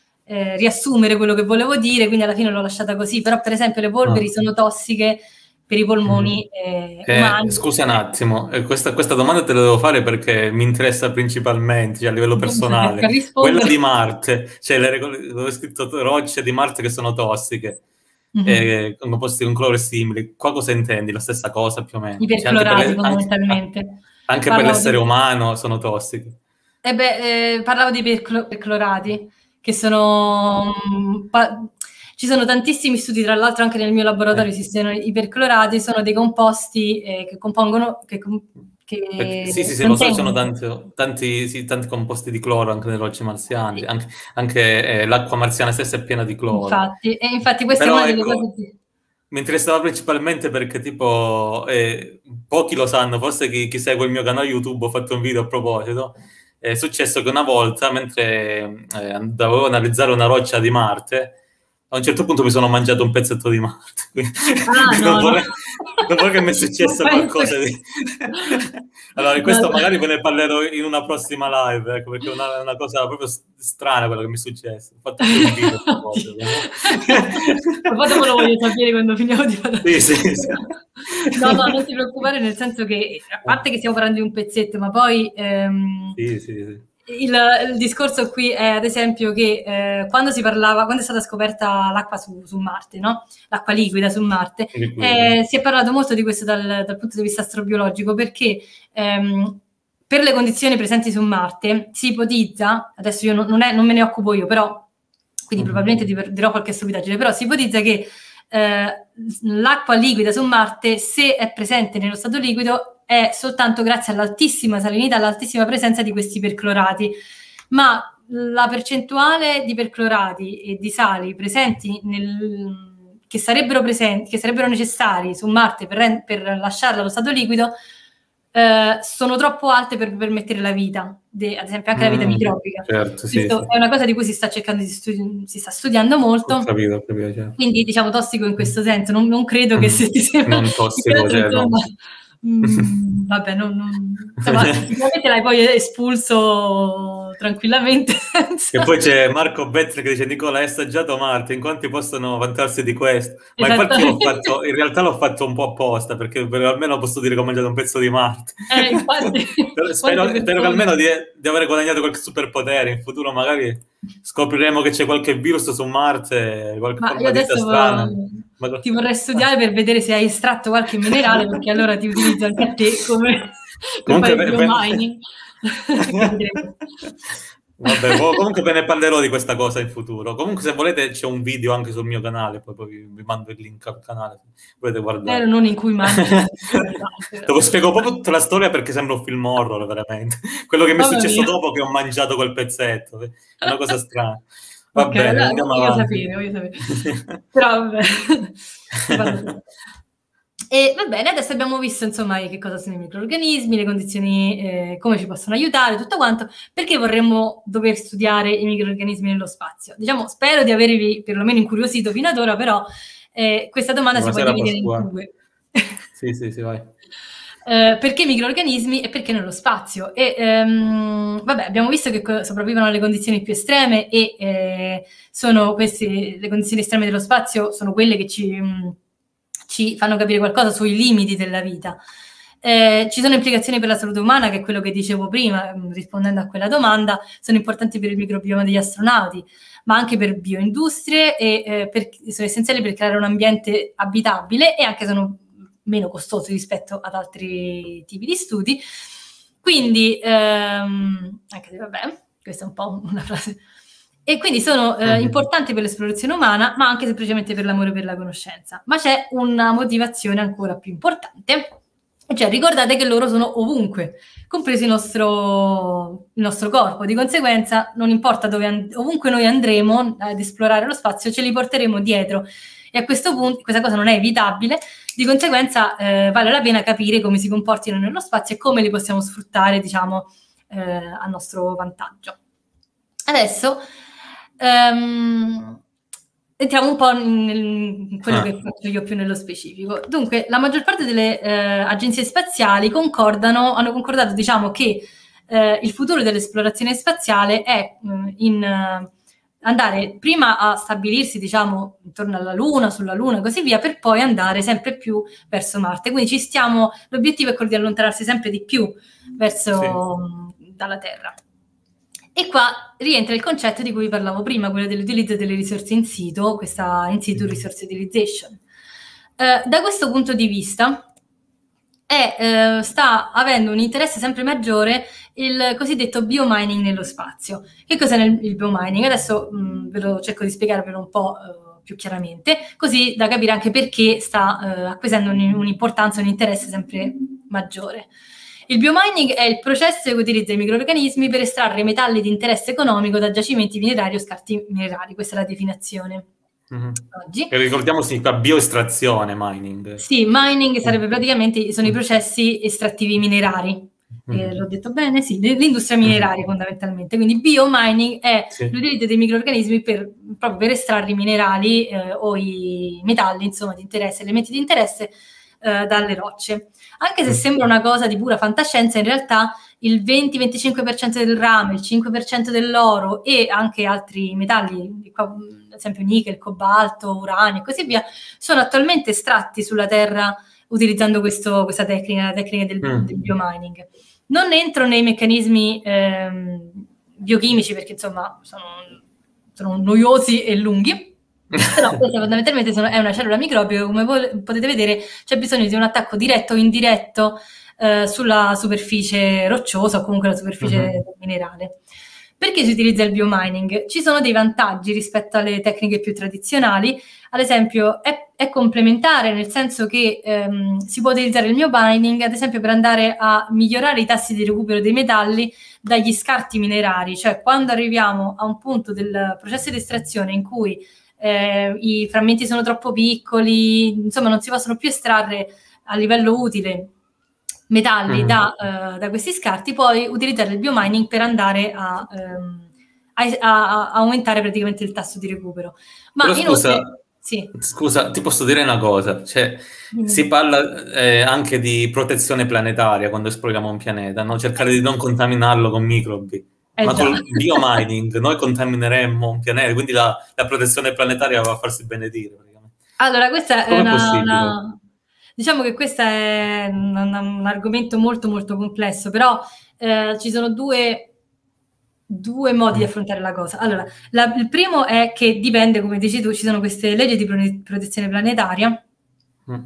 Eh, riassumere quello che volevo dire, quindi alla fine l'ho lasciata così, però per esempio le polveri ah. sono tossiche per i polmoni mm. eh, umani. Eh, scusa un attimo, eh, questa, questa domanda te la devo fare perché mi interessa principalmente, cioè, a livello personale. Quella di Marte, cioè le regole, dove è scritto rocce di Marte che sono tossiche, mm-hmm. eh, composti con cloro simili, qua cosa intendi? La stessa cosa più o meno? Iperclorati cioè, fondamentalmente. Anche, anche per l'essere di... umano sono tossiche. Eh beh, eh, parlavo di iperclorati, che sono... Pa- ci sono tantissimi studi, tra l'altro anche nel mio laboratorio esistono iperclorati, sono dei composti eh, che compongono... Che, che Perché, sì, sì, sì, lo so, ci sono tanti, tanti, sì, tanti composti di cloro anche nelle rocce marziane, anche, anche eh, l'acqua marziana stessa è piena di cloro. Infatti, e infatti questa Però, è una delle ecco, cose che... mi interessava principalmente perché tipo, eh, pochi lo sanno, forse chi, chi segue il mio canale YouTube, ho fatto un video a proposito. È successo che una volta, mentre eh, dovevo analizzare una roccia di Marte, a un certo punto mi sono mangiato un pezzetto di Marte. Ah, no, dopo, no. dopo che mi è successo Non penso qualcosa che- di... Allora, di questo No, magari ve ne parlerò in una prossima live, ecco, perché è una, una cosa proprio s- strana quello che mi è successo. Ho fatto anche un video su Oddio. cosa. Ma poi dopo lo voglio sapere quando finiamo di parlare. Sì, sì, sì. No, no, non ti preoccupare, nel senso che, a parte che stiamo parlando di un pezzetto, ma poi ehm, Sì, sì, sì. il, il discorso qui è, ad esempio, che eh, quando si parlava, quando è stata scoperta l'acqua su, su Marte, no? L'acqua liquida su Marte, eh, si è parlato molto di questo dal, dal punto di vista astrobiologico, perché ehm, per le condizioni presenti su Marte si ipotizza, adesso io non, non, è, non me ne occupo io, però, quindi Mhm. probabilmente ti dirò qualche stupidaggine, però si ipotizza che eh, l'acqua liquida su Marte, se è presente nello stato liquido, è soltanto grazie all'altissima salinità, all'altissima presenza di questi perclorati, ma la percentuale di perclorati e di sali presenti nel, che sarebbero presenti, che sarebbero necessari su Marte per, per lasciarla allo stato liquido, eh, sono troppo alte per permettere la vita, de, ad esempio anche la vita Mm, microbica. certo, sì, Questo sì. è una cosa di cui si sta cercando di studi- si sta studiando molto. Ho capito, ho capito, certo. Quindi diciamo tossico in questo senso, non, non credo che se ti sembra... Non tossico, cioè, no. Mm, vabbè, non, non, insomma, sicuramente l'hai poi espulso tranquillamente. E poi c'è Marco Bettri che dice: Nicola, hai assaggiato Marte, in quanti possono vantarsi di questo? Ma infatti l'ho fatto, in realtà l'ho fatto un po' apposta, perché per, almeno posso dire che ho mangiato un pezzo di Marte. Eh, infatti, spero, spero che almeno di, di aver guadagnato qualche superpotere. In futuro magari scopriremo che c'è qualche virus su Marte, qualche ma forma io di vita adesso strana. Ma... ti vorrei studiare per vedere se hai estratto qualche minerale, perché allora ti utilizzo anche a te come per Comunque, fare il ben... biomining. Vabbè, comunque ve ne parlerò di questa cosa in futuro. Comunque, se volete, c'è un video anche sul mio canale, poi, poi vi, vi mando il link al canale, potete guardare. Eh, non in cui mangi. Dove spiego proprio tutta la storia perché sembra un film horror, veramente. Quello che mi è Mamma successo mia. dopo che ho mangiato quel pezzetto. È una cosa strana. Va Ok, bene, allora, andiamo voglio avanti. sapere, voglio sapere. Però vabbè. E va bene, adesso abbiamo visto insomma che cosa sono i microrganismi, le condizioni, eh, come ci possono aiutare, tutto quanto, perché vorremmo dover studiare i microrganismi nello spazio. Diciamo, spero di avervi perlomeno incuriosito fino ad ora, però eh, questa domanda Buonasera, si può dividere Pasquale. in due. Sì, sì, sì, vai. Eh, perché microrganismi e perché nello spazio? E ehm, vabbè, abbiamo visto che co- sopravvivono alle condizioni più estreme e eh, sono queste, le condizioni estreme dello spazio sono quelle che ci... Mh, ci fanno capire qualcosa sui limiti della vita. Eh, ci sono implicazioni per la salute umana, che è quello che dicevo prima, rispondendo a quella domanda, sono importanti per il microbioma degli astronauti, ma anche per bioindustrie e eh, per, sono essenziali per creare un ambiente abitabile e anche sono meno costosi rispetto ad altri tipi di studi. Quindi, ehm, anche se vabbè, questa è un po' una frase... E quindi sono eh, importanti per l'esplorazione umana, ma anche semplicemente per l'amore per la conoscenza. Ma c'è una motivazione ancora più importante, cioè ricordate che loro sono ovunque, compreso il nostro, il nostro corpo. Di conseguenza, non importa dove and- ovunque noi andremo ad esplorare lo spazio, ce li porteremo dietro. E a questo punto questa cosa non è evitabile, di conseguenza eh, vale la pena capire come si comportino nello spazio e come li possiamo sfruttare, diciamo, eh, a nostro vantaggio. Adesso Um, entriamo un po' in quello ah. che faccio io più nello specifico. Dunque, la maggior parte delle eh, agenzie spaziali concordano, hanno concordato, diciamo, che eh, il futuro dell'esplorazione spaziale è mh, in uh, andare prima a stabilirsi, diciamo, intorno alla Luna, sulla Luna e così via, per poi andare sempre più verso Marte. Quindi ci stiamo, l'obiettivo è quello di allontanarsi sempre di più verso sì. dalla Terra. E qua rientra il concetto di cui vi parlavo prima, quello dell'utilizzo delle risorse in situ, questa in situ resource utilization. Eh, da questo punto di vista è, eh, sta avendo un interesse sempre maggiore il cosiddetto biomining nello spazio. Che cos'è nel, il biomining? Adesso mh, ve lo cerco di spiegarvelo un po' eh, più chiaramente, così da capire anche perché sta eh, acquisendo un, un'importanza, un interesse sempre maggiore. Il biomining è il processo che utilizza i microrganismi per estrarre metalli di interesse economico da giacimenti minerari o scarti minerari. Questa è la definizione. Mm-hmm. Oggi. E ricordiamo significa bioestrazione, mining. Sì, mining sarebbe praticamente, sono i processi estrattivi minerari. Eh, l'ho detto bene? Sì, l'industria mineraria fondamentalmente. Quindi biomining è sì. l'utilizzo dei microorganismi per, proprio per estrarre i minerali eh, o i metalli, insomma, di interesse, elementi di interesse eh, dalle rocce. Anche se sembra una cosa di pura fantascienza, in realtà il venti venticinque per cento del rame, il cinque per cento dell'oro e anche altri metalli, ad esempio nickel, cobalto, uranio e così via, sono attualmente estratti sulla Terra utilizzando questo, questa tecnica, la tecnica del, mm. del biomining. Non entro nei meccanismi ehm, biochimici perché insomma sono, sono noiosi e lunghi, però questa fondamentalmente sono, è una cellula microbio, come voi potete vedere c'è bisogno di un attacco diretto o indiretto eh, sulla superficie rocciosa o comunque la superficie mm-hmm. del minerale. Perché si utilizza il biomining? Ci sono dei vantaggi rispetto alle tecniche più tradizionali, ad esempio è, è complementare nel senso che ehm, si può utilizzare il biomining ad esempio per andare a migliorare i tassi di recupero dei metalli dagli scarti minerari, cioè quando arriviamo a un punto del processo di estrazione in cui eh, i frammenti sono troppo piccoli, insomma non si possono più estrarre a livello utile metalli mm. da, uh, da questi scarti, puoi utilizzare il biomining per andare a, um, a, a, a aumentare praticamente il tasso di recupero. Ma Però inoltre, scusa, sì. scusa, ti posso dire una cosa, cioè, mm. si parla eh, anche di protezione planetaria quando esploriamo un pianeta, no? Cercare di non contaminarlo con microbi. Eh Ma già. Col biomining noi contamineremmo un pianeta, quindi la, la protezione planetaria va a farsi benedire. Allora, questa è una, una... Diciamo che questo è un, un argomento molto molto complesso, però eh, ci sono due, due modi mm. di affrontare la cosa. Allora, la, il primo è che dipende, come dici tu, ci sono queste leggi di protezione planetaria mm.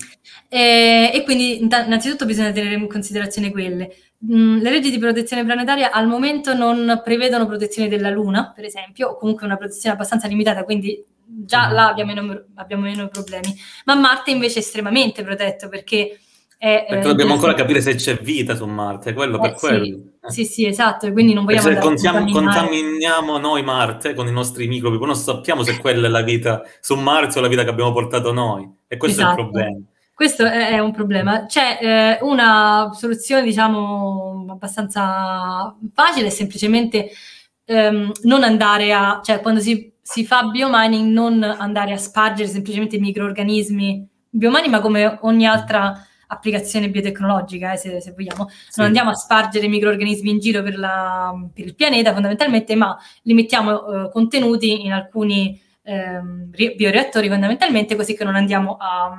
e, e quindi innanzitutto bisogna tenere in considerazione quelle. Mm, le leggi di protezione planetaria al momento non prevedono protezione della Luna, per esempio, o comunque una protezione abbastanza limitata, quindi già mm. là abbiamo meno, abbiamo meno problemi. Ma Marte invece è estremamente protetto perché è, perché eh, dobbiamo ancora capire se c'è vita su Marte, quello eh, per sì, quello. Eh. Sì, sì, esatto, e quindi non vogliamo perché se andare contiamo, contaminiamo noi Marte con i nostri microbi, poi non sappiamo se quella è la vita su Marte o la vita che abbiamo portato noi, e questo esatto. è il problema. Questo è un problema. C'è eh, una soluzione, diciamo, abbastanza facile, è semplicemente ehm, non andare a... cioè quando si, si fa biomining non andare a spargere semplicemente microorganismi biomani, ma come ogni altra applicazione biotecnologica, eh, se, se vogliamo. Sì. Non andiamo a spargere microorganismi in giro per, la, per il pianeta, fondamentalmente, ma li mettiamo eh, contenuti in alcuni ehm, bioreattori, fondamentalmente, così che non andiamo a...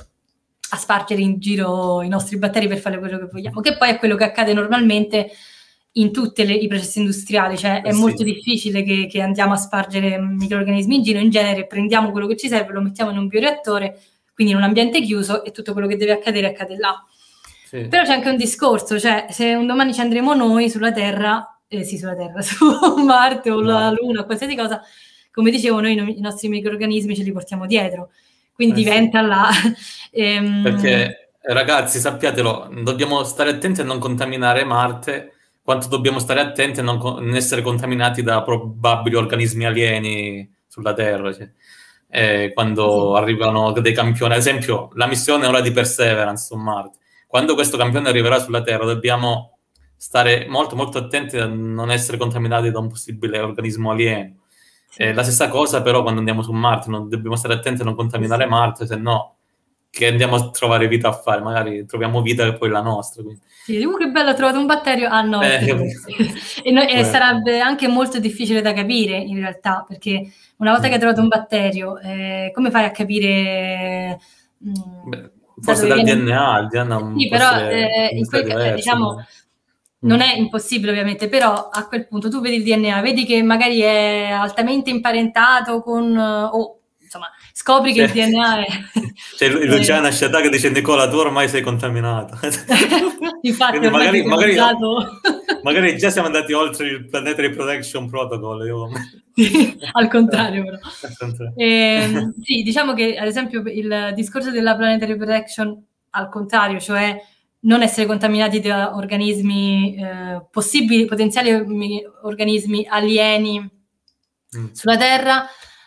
a spargere in giro i nostri batteri per fare quello che vogliamo, che poi è quello che accade normalmente in tutti i processi industriali, cioè è eh sì. molto difficile che, che andiamo a spargere microorganismi in giro, in genere prendiamo quello che ci serve, lo mettiamo in un bioreattore, quindi in un ambiente chiuso e tutto quello che deve accadere accade là. Sì. Però c'è anche un discorso, cioè se un domani ci andremo noi sulla Terra, eh sì sulla Terra, su Marte o no. la Luna, qualsiasi cosa, come dicevo noi i nostri microorganismi ce li portiamo dietro. Quindi eh diventa sì. là... ehm... Perché, ragazzi, sappiatelo, dobbiamo stare attenti a non contaminare Marte, quanto dobbiamo stare attenti a non, non essere contaminati da probabili organismi alieni sulla Terra. Cioè, eh, quando sì. arrivano dei campioni, ad esempio, la missione ora di Perseverance su Marte. Quando questo campione arriverà sulla Terra, dobbiamo stare molto, molto attenti a non essere contaminati da un possibile organismo alieno. Eh, la stessa cosa però quando andiamo su Marte, non, dobbiamo stare attenti a non contaminare sì. Marte, se no che andiamo a trovare vita a fare, magari troviamo vita che poi è la nostra. Quindi. Sì, uh, che bello, ho trovato un batterio, ah no, eh, e, no, e sarebbe anche molto difficile da capire in realtà, perché una volta mm. che hai trovato un batterio, eh, come fai a capire... Mh, Beh, forse dal viene... D N A, il D N A un sì, però eh, in quel caso, diciamo... Non è impossibile ovviamente, però a quel punto tu vedi il D N A, vedi che magari è altamente imparentato con... o insomma, scopri che cioè, il D N A è... C'è cioè, Luciana Sciatà che dice Nicola, tu ormai sei contaminato. Infatti, ormai magari, magari, magari già siamo andati oltre il Planetary Protection Protocol. Io... sì, al contrario però. Al contrario. E, sì, diciamo che ad esempio il discorso della Planetary Protection al contrario, cioè... non essere contaminati da organismi eh, possibili, potenziali organismi alieni mm. sulla Terra,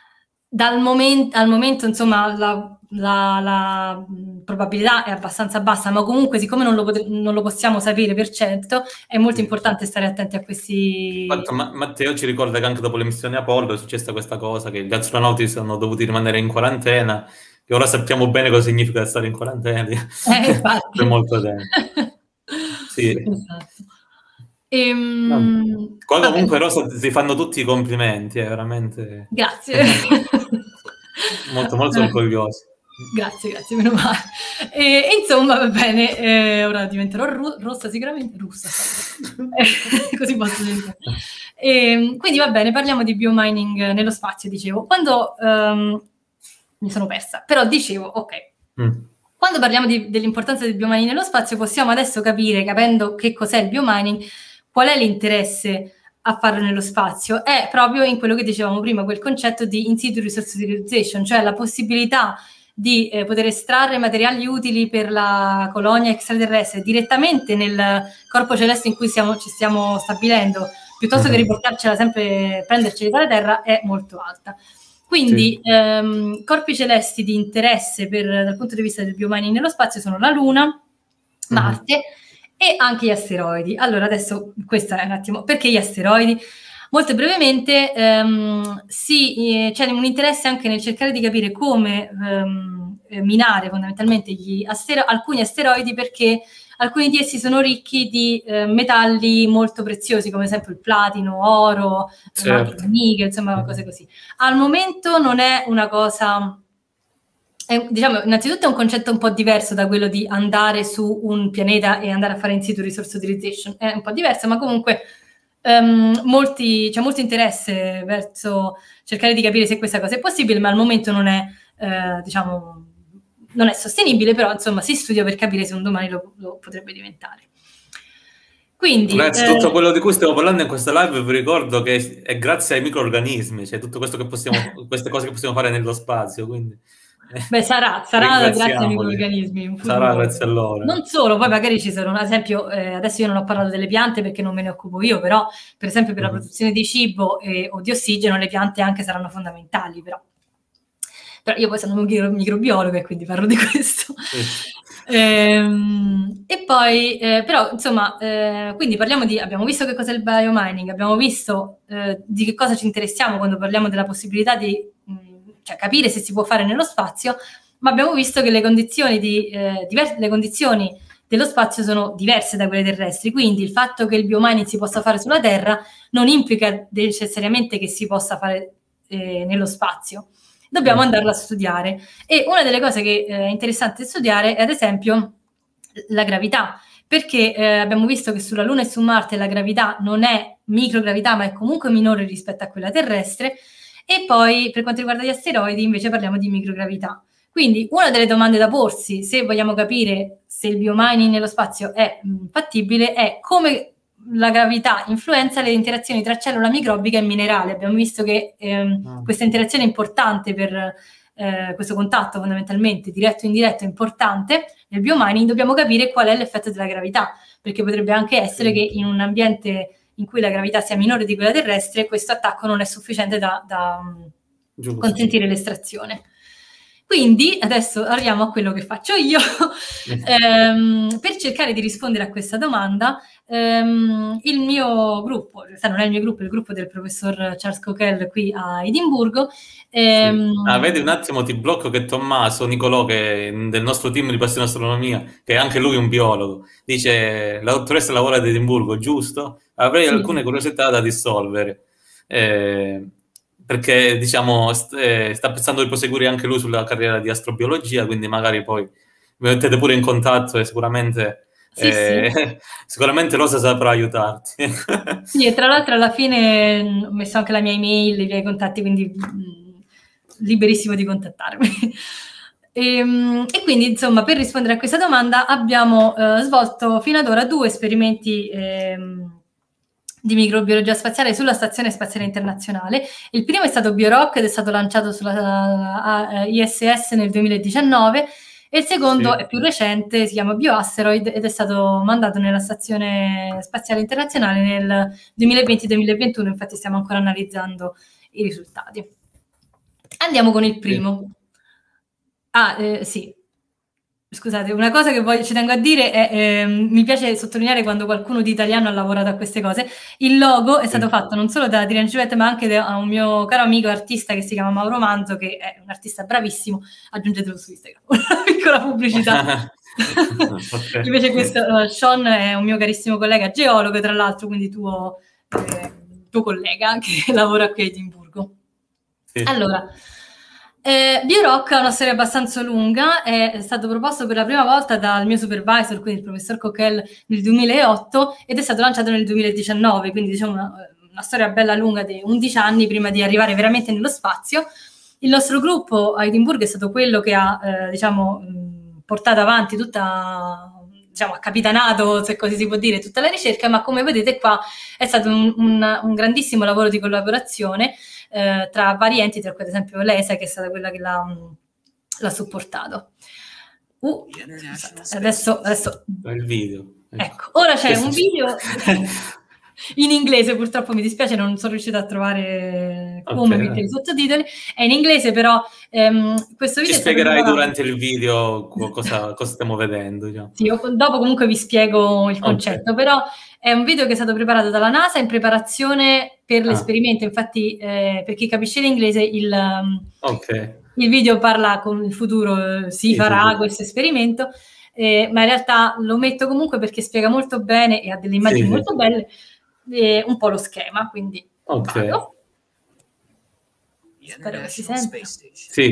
Dal moment- al momento, insomma, la, la- la, mh, probabilità è abbastanza bassa, ma comunque, siccome non lo, pot- non lo possiamo sapere per certo, è molto Sì. importante stare attenti a questi... Infatti, Ma- Matteo ci ricorda che anche dopo le missioni Apollo è successa questa cosa, che gli astronauti sono dovuti rimanere in quarantena, e ora sappiamo bene cosa significa stare in quarantena Eh, per infatti. molto tempo. Sì. Esatto. No. Ehm, Qua vabbè, comunque Rosa si fanno tutti i complimenti, è veramente grazie. molto molto Eh, orgoglioso. grazie, grazie, meno male. E, e insomma, va bene, eh, ora diventerò ru- rossa sicuramente, russa, eh, così posso diventare. E, quindi va bene, parliamo di biomining nello spazio, dicevo. Quando ehm, mi sono persa, però dicevo, ok, Mm. quando parliamo di- dell'importanza del biomining nello spazio, possiamo adesso capire, capendo che cos'è il biomining, qual è l'interesse a farlo nello spazio. È proprio in quello che dicevamo prima, quel concetto di in situ resource utilization, cioè la possibilità di eh, poter estrarre materiali utili per la colonia extraterrestre direttamente nel corpo celeste in cui siamo, ci stiamo stabilendo, piuttosto che Mhm. riportarcela sempre, prenderceli dalla Terra, è molto alta. Quindi Sì. ehm, corpi celesti di interesse per, dal punto di vista del biomining nello spazio sono la Luna, Mhm. Marte e anche gli asteroidi. Allora, adesso questo è un attimo, perché gli asteroidi? Molto brevemente, ehm, sì, eh, c'è un interesse anche nel cercare di capire come ehm, eh, minare fondamentalmente gli astero- alcuni asteroidi, perché alcuni di essi sono ricchi di eh, metalli molto preziosi, come ad esempio il platino, oro, eh, ma anche Certo. il nichel, insomma, cose così. Al momento non è una cosa... È, diciamo, innanzitutto è un concetto un po' diverso da quello di andare su un pianeta e andare a fare in situ resource utilization. È un po' diverso, ma comunque um, molti, c'è molto interesse verso cercare di capire se questa cosa è possibile, ma al momento non è, eh, diciamo, non è sostenibile, però insomma si studia per capire se un domani lo, lo potrebbe diventare. Quindi, Ragazzi, tutto eh, quello di cui stiamo parlando in questa live vi ricordo che è grazie ai microrganismi, cioè tutto questo che possiamo, queste cose che possiamo fare nello spazio, quindi eh, beh, sarà, sarà grazie ai ringraziamoli. microrganismi in Sarà futuro. grazie a loro. Non solo, poi magari ci sono, ad esempio, eh, adesso io non ho parlato delle piante perché non me ne occupo io, però per esempio per la Mhm. produzione di cibo e, o di ossigeno le piante anche saranno fondamentali, però. Però io poi sono un micro- microbiologo e quindi parlo di questo. Sì. Ehm, e poi, eh, però, insomma, eh, quindi parliamo di, abbiamo visto che cos'è il biomining, abbiamo visto eh, di che cosa ci interessiamo quando parliamo della possibilità di mh, cioè, capire se si può fare nello spazio, ma abbiamo visto che le condizioni, di, eh, diverse, le condizioni dello spazio sono diverse da quelle terrestri, quindi il fatto che il biomining si possa fare sulla Terra non implica necessariamente che si possa fare eh, nello spazio. Dobbiamo Mm. andarlo a studiare. E una delle cose che eh, è interessante studiare è ad esempio la gravità, perché eh, abbiamo visto che sulla Luna e su Marte la gravità non è microgravità, ma è comunque minore rispetto a quella terrestre. E poi per quanto riguarda gli asteroidi invece parliamo di microgravità. Quindi una delle domande da porsi, se vogliamo capire se il biomining nello spazio è mh, fattibile, è come la gravità influenza le interazioni tra cellula microbica e minerale. Abbiamo visto che ehm, Mm. questa interazione è importante per eh, questo contatto fondamentalmente diretto e indiretto è importante nel biomining. Dobbiamo capire qual è l'effetto della gravità, perché potrebbe anche essere Sì. che in un ambiente in cui la gravità sia minore di quella terrestre, questo attacco non è sufficiente da, da Giusto. consentire l'estrazione. Quindi adesso arriviamo a quello che faccio io. ehm, per cercare di rispondere a questa domanda, ehm, il mio gruppo, in realtà non è il mio gruppo, è il gruppo del professor Charles Coquelle qui a Edimburgo. Ehm, Sì. Ah, vedi un attimo, ti blocco che Tommaso Nicolò, che è del nostro team di Passione Astronomia, che è anche lui un biologo, dice la dottoressa lavora ad Edimburgo, giusto? Avrei sì. alcune curiosità da dissolvere. Eh, perché diciamo st- eh, sta pensando di proseguire anche lui sulla carriera di astrobiologia, quindi magari poi mi mettete pure in contatto e sicuramente, Sì, sì. eh, sicuramente Rosa saprà aiutarti. Sì, e tra l'altro alla fine mh, ho messo anche la mia email, i miei contatti, quindi mh, liberissimo di contattarmi. E, mh, e quindi, insomma, per rispondere a questa domanda abbiamo eh, svolto fino ad ora due esperimenti ehm, di microbiologia spaziale sulla Stazione Spaziale Internazionale. Il primo è stato BioRock ed è stato lanciato sulla uh, I S S nel duemiladiciannove, e il secondo Sì. è più recente, si chiama BioAsteroid ed è stato mandato nella Stazione Spaziale Internazionale nel duemilaventi duemilaventuno, infatti stiamo ancora analizzando i risultati. Andiamo con il primo. Ah, eh, sì. Scusate, una cosa che voglio, ci tengo a dire è, eh, mi piace sottolineare quando qualcuno di italiano ha lavorato a queste cose, il logo è stato Sì. fatto non solo da Adrian Givet, ma anche da un mio caro amico artista che si chiama Mauro Manzo, che è un artista bravissimo, aggiungetelo su Instagram, una piccola pubblicità. Okay. Invece questo, uh, Sean è un mio carissimo collega geologo, tra l'altro, quindi tuo, eh, tuo collega che lavora qui a Edimburgo. Sì. Allora, eh, BioRock ha una storia abbastanza lunga, è stato proposto per la prima volta dal mio supervisor, quindi il professor Coquel, nel duemilaotto ed è stato lanciato nel duemiladiciannove, quindi diciamo una, una storia bella lunga di undici anni prima di arrivare veramente nello spazio. Il nostro gruppo a Edimburgo è stato quello che ha, eh, diciamo, portato avanti tutta, diciamo, ha capitanato, se così si può dire, tutta la ricerca, ma come vedete qua è stato un, un, un grandissimo lavoro di collaborazione eh, tra vari enti, tra cui ad esempio l'E S A, che è stata quella che l'ha, l'ha supportato. Uh, adesso, adesso... Il video. Ecco, ecco ora c'è un video... in inglese, purtroppo mi dispiace, non sono riuscita a trovare come okay. mettere i sottotitoli, è in inglese, però ehm, questo video... Ci spiegherai durante il video cosa, cosa stiamo vedendo. Diciamo. Sì, io dopo comunque vi spiego il concetto, okay. Però è un video che è stato preparato dalla NASA in preparazione per ah. l'esperimento, infatti eh, per chi capisce l'inglese il, okay. il video parla con il futuro, si sì, farà sì, questo sì. esperimento, eh, ma in realtà lo metto comunque perché spiega molto bene e ha delle immagini sì, molto sì. belle, eh, un po' lo schema, quindi okay. vado. Spero che si senta. Sì.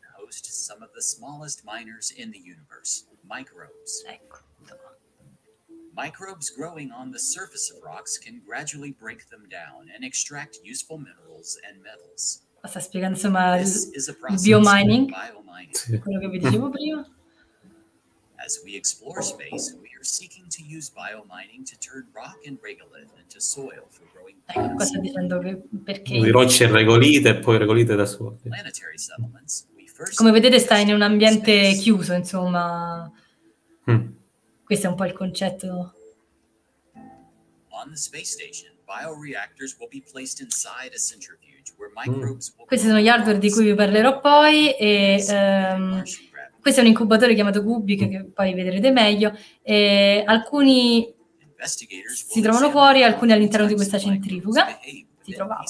Ecco. Microbes growing on the surface of rocks can gradually break them down and extract useful minerals and metals. Sta spiegando insomma il, il biomining, biomining. Quello che vi dicevo prima. As we explore space, we are seeking to use biomining to turn rock and regolith into soil for growing plants. Ecco, qua sta dicendo che perché di rocce regolite e poi regolite da sole. Planetary settlements. Come vedete sta in un ambiente chiuso, insomma. Mm. Questo è un po' il concetto. On the space station, bioreactors will be placed inside a centrifuge where microbes will... Questi sono gli hardware di cui vi parlerò poi e ehm, questo è un incubatore chiamato Cubic che poi vedrete meglio e alcuni si trovano fuori, alcuni all'interno di questa centrifuga si trovavano.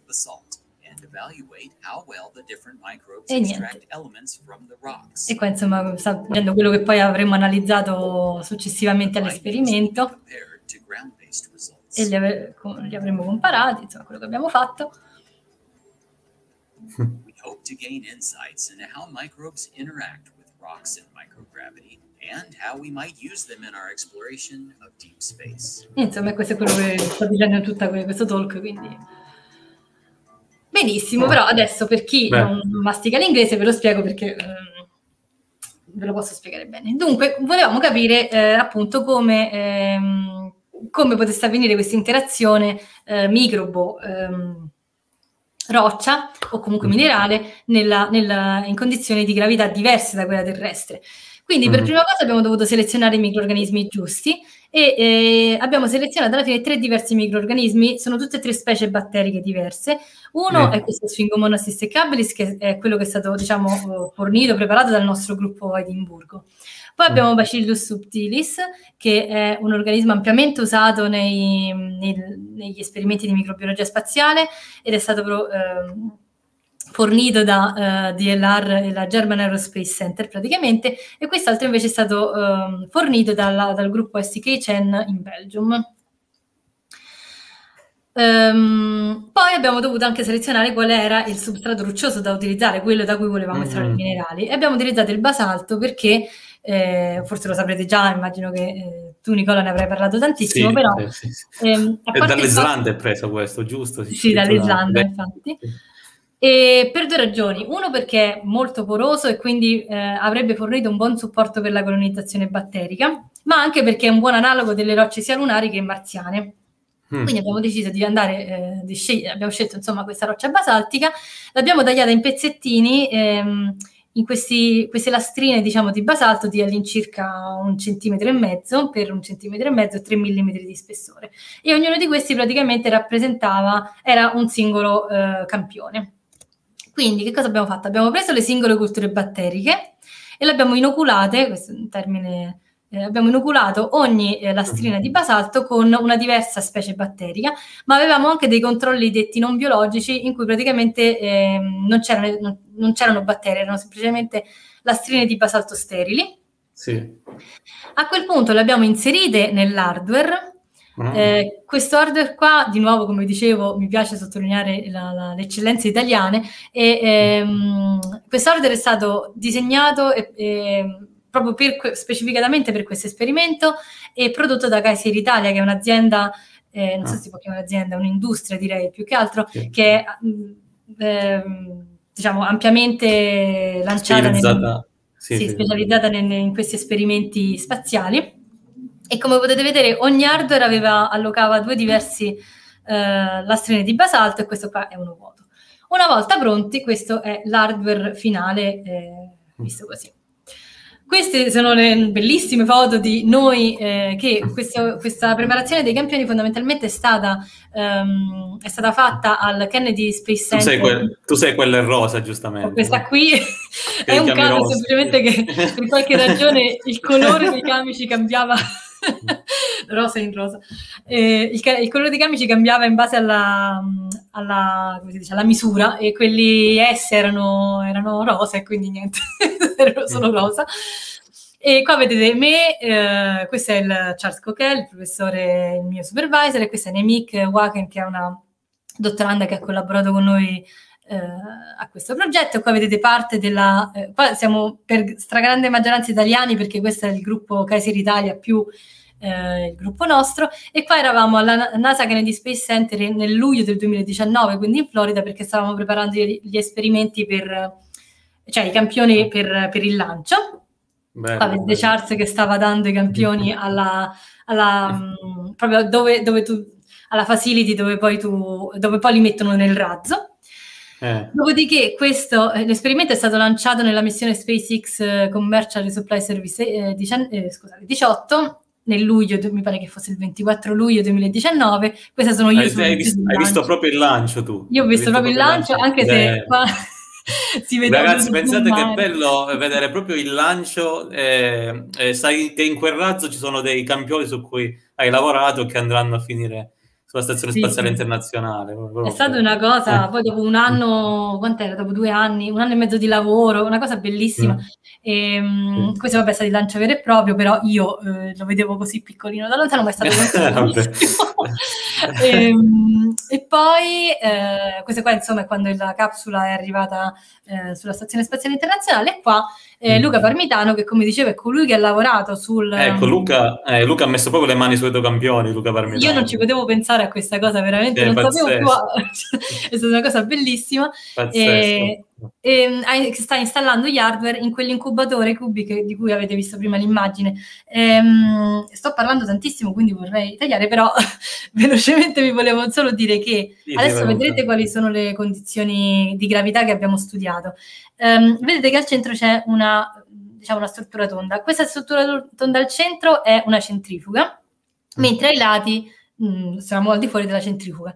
E niente. E qua insomma sta vedendo quello che poi avremo analizzato successivamente all'esperimento e li, ave li avremo comparati, insomma quello che abbiamo fatto. We hope to gain insights into how microbes interact with rocks in microgravity and how we might use them in our exploration of deep space. E insomma questo è quello che sto dicendo in tutta questo talk, quindi benissimo, però adesso per chi Beh. non mastica l'inglese ve lo spiego perché um, ve lo posso spiegare bene. Dunque, volevamo capire eh, appunto come, ehm, come potesse avvenire questa interazione eh, microbo ehm, roccia o comunque minerale nella, nella, in condizioni di gravità diverse da quella terrestre. Quindi per prima cosa abbiamo dovuto selezionare i microrganismi giusti e eh, abbiamo selezionato alla fine tre diversi microrganismi, sono tutte e tre specie batteriche diverse. Uno mm. è questo Sphingomonas dissecabilis, che è quello che è stato, diciamo, fornito, preparato dal nostro gruppo a Edimburgo. Poi abbiamo Bacillus subtilis, che è un organismo ampiamente usato nei, nei, negli esperimenti di microbiologia spaziale ed è stato pro, eh, fornito da uh, D L R e la German Aerospace Center praticamente, e quest'altro invece è stato uh, fornito dalla, dal gruppo S K Chen in Belgium. Um, poi abbiamo dovuto anche selezionare qual era il substrato roccioso da utilizzare, quello da cui volevamo mm-hmm. estrarre i minerali, e abbiamo utilizzato il basalto perché, eh, forse lo saprete già, immagino che eh, tu Nicola ne avrai parlato tantissimo, sì, però... Eh, sì, sì. Ehm, e dall'Islanda è preso questo, giusto? Sì, sì dall'Islanda, infatti. E per due ragioni. Uno perché è molto poroso e quindi eh, avrebbe fornito un buon supporto per la colonizzazione batterica, ma anche perché è un buon analogo delle rocce sia lunari che marziane. Mm. Quindi abbiamo deciso di andare, eh, di scegliere, abbiamo scelto insomma questa roccia basaltica, l'abbiamo tagliata in pezzettini, ehm, in questi, queste lastrine diciamo di basalto di all'incirca un centimetro e mezzo per un centimetro e mezzo e tre millimetri di spessore, e ognuno di questi praticamente rappresentava, era un singolo eh, campione. Quindi che cosa abbiamo fatto? Abbiamo preso le singole culture batteriche e le abbiamo inoculate, questo è un termine, eh, abbiamo inoculato ogni eh, lastrina di basalto con una diversa specie batterica, ma avevamo anche dei controlli detti non biologici in cui praticamente eh, non, c'erano, non, non c'erano batteri, erano semplicemente lastrine di basalto sterili. Sì. A quel punto le abbiamo inserite nell'hardware. Eh, questo hardware qua, di nuovo, come dicevo, mi piace sottolineare la, la, le eccellenze italiane, e ehm, questo hardware è stato disegnato e, e, proprio per, specificatamente per questo esperimento e prodotto da Kaiser Italia, che è un'azienda, eh, non so se si può chiamare azienda, un'industria direi più che altro, sì. che è eh, diciamo ampiamente lanciata, nel, sì, sì, specializzata sì. in questi esperimenti spaziali. E come potete vedere ogni hardware aveva, allocava due diversi eh, lastrine di basalto, e questo qua è uno vuoto. Una volta pronti, questo è l'hardware finale, eh, visto così. Queste sono le bellissime foto di noi, eh, che questo, questa preparazione dei campioni fondamentalmente è stata, um, è stata fatta al Kennedy Space Center. Tu sei, quel, tu sei quella in rosa, giustamente. Questa qui è un caso rosa. Semplicemente che per qualche ragione il colore dei camici cambiava. Rosa in rosa. Eh, il, il colore dei camici cambiava in base alla, alla, come si dice, alla misura, e quelli S erano, erano rosa, e quindi niente, erano solo rosa. E qua vedete me, eh, questo è il Charles Coquel, il professore, il mio supervisor, e questa è Nemik Waken, che è una dottoranda che ha collaborato con noi eh, a questo progetto. Qua vedete parte della... Eh, qua siamo per stragrande maggioranza italiani, perché questo è il gruppo Kaiser Italia più eh, il gruppo nostro, e qua eravamo alla NASA Kennedy Space Center nel luglio del duemiladiciannove, quindi in Florida, perché stavamo preparando gli, gli esperimenti per, cioè i campioni per, per il lancio. Bello, qua vedete Charles che stava dando i campioni alla, alla mh, proprio dove, dove tu, alla facility dove poi tu, dove poi li mettono nel razzo. Eh. Dopodiché questo, eh, l'esperimento è stato lanciato nella missione SpaceX eh, Commercial Resupply Service eh, dician- eh, scusate, diciotto, nel luglio, mi pare che fosse il ventiquattro luglio duemiladiciannove. Queste sono io. Hai, hai, visto, hai visto proprio il lancio tu? Io ho visto, visto proprio il lancio, lancio, anche se qua si vede. Ragazzi, pensate che è bello vedere proprio il lancio, eh, eh, sai che in quel razzo ci sono dei campioni su cui hai lavorato e che andranno a finire sulla Stazione sì, Spaziale sì. Internazionale. È stata una cosa, poi dopo un anno, quant'era? Dopo due anni, un anno e mezzo di lavoro, una cosa bellissima. Mm. E, um, sì. Questo vabbè è stato il lancio vero e proprio, però io eh, lo vedevo così piccolino da lontano, ma è stato bellissimo. e, um, e poi, eh, questo qua insomma è quando la capsula è arrivata eh, sulla Stazione Spaziale Internazionale, e qua eh, Luca Parmitano, che come dicevo è colui che ha lavorato sul... Ecco, Luca, eh, Luca ha messo proprio le mani sui tuoi campioni, Luca Parmitano. Io non ci potevo pensare a questa cosa, veramente, non pazzesco. sapevo qua. È stata una cosa bellissima. E, e, che sta installando gli hardware in quell'incubatore cubi che, di cui avete visto prima l'immagine. Ehm, sto parlando tantissimo, quindi vorrei tagliare, però velocemente vi volevo solo dire che sì, adesso sì, vedrete quali sono le condizioni di gravità che abbiamo studiato. Um, vedete che al centro c'è una, diciamo, una struttura tonda. Questa struttura tonda al centro è una centrifuga, mm. mentre ai lati mh, siamo al di fuori della centrifuga.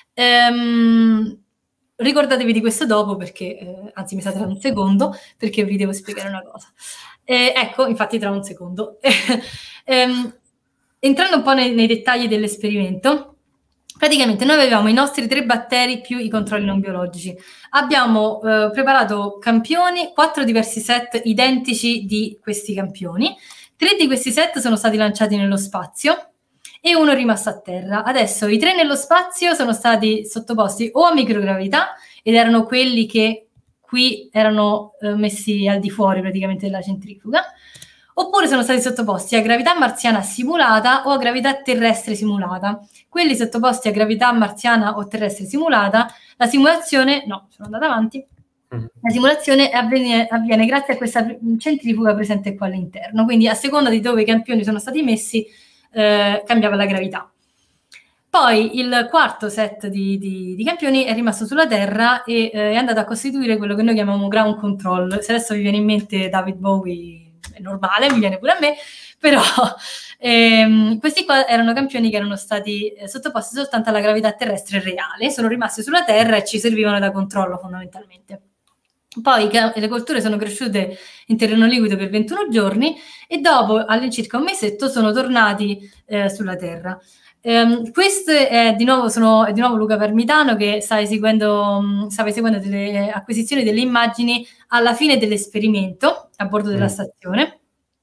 Um, ricordatevi di questo dopo, perché eh, anzi mi sa tra un secondo, perché vi devo spiegare una cosa. Eh, ecco, infatti tra un secondo. um, entrando un po' nei, nei dettagli dell'esperimento, praticamente noi avevamo i nostri tre batteri più i controlli non biologici. Abbiamo eh, preparato campioni, quattro diversi set identici di questi campioni. Tre di questi set sono stati lanciati nello spazio e uno è rimasto a terra. Adesso i tre nello spazio sono stati sottoposti o a microgravità, ed erano quelli che qui erano eh, messi al di fuori praticamente della centrifuga, oppure sono stati sottoposti a gravità marziana simulata o a gravità terrestre simulata. Quelli sottoposti a gravità marziana o terrestre simulata, la simulazione, no, sono andata avanti, la simulazione avviene, avviene grazie a questa centrifuga presente qua all'interno, quindi a seconda di dove i campioni sono stati messi eh, cambiava la gravità. Poi il quarto set di, di, di campioni è rimasto sulla Terra e eh, è andato a costituire quello che noi chiamiamo ground control. Se adesso vi viene in mente David Bowie, è normale, mi viene pure a me, però ehm, questi qua erano campioni che erano stati eh, sottoposti soltanto alla gravità terrestre reale, sono rimasti sulla Terra e ci servivano da controllo fondamentalmente. Poi le colture sono cresciute in terreno liquido per ventuno giorni e dopo all'incirca un mesetto sono tornati eh, sulla Terra. Um, questo è di nuovo, sono, è di nuovo Luca Parmitano che sta eseguendo, um, stava eseguendo delle acquisizioni delle immagini alla fine dell'esperimento a bordo della stazione.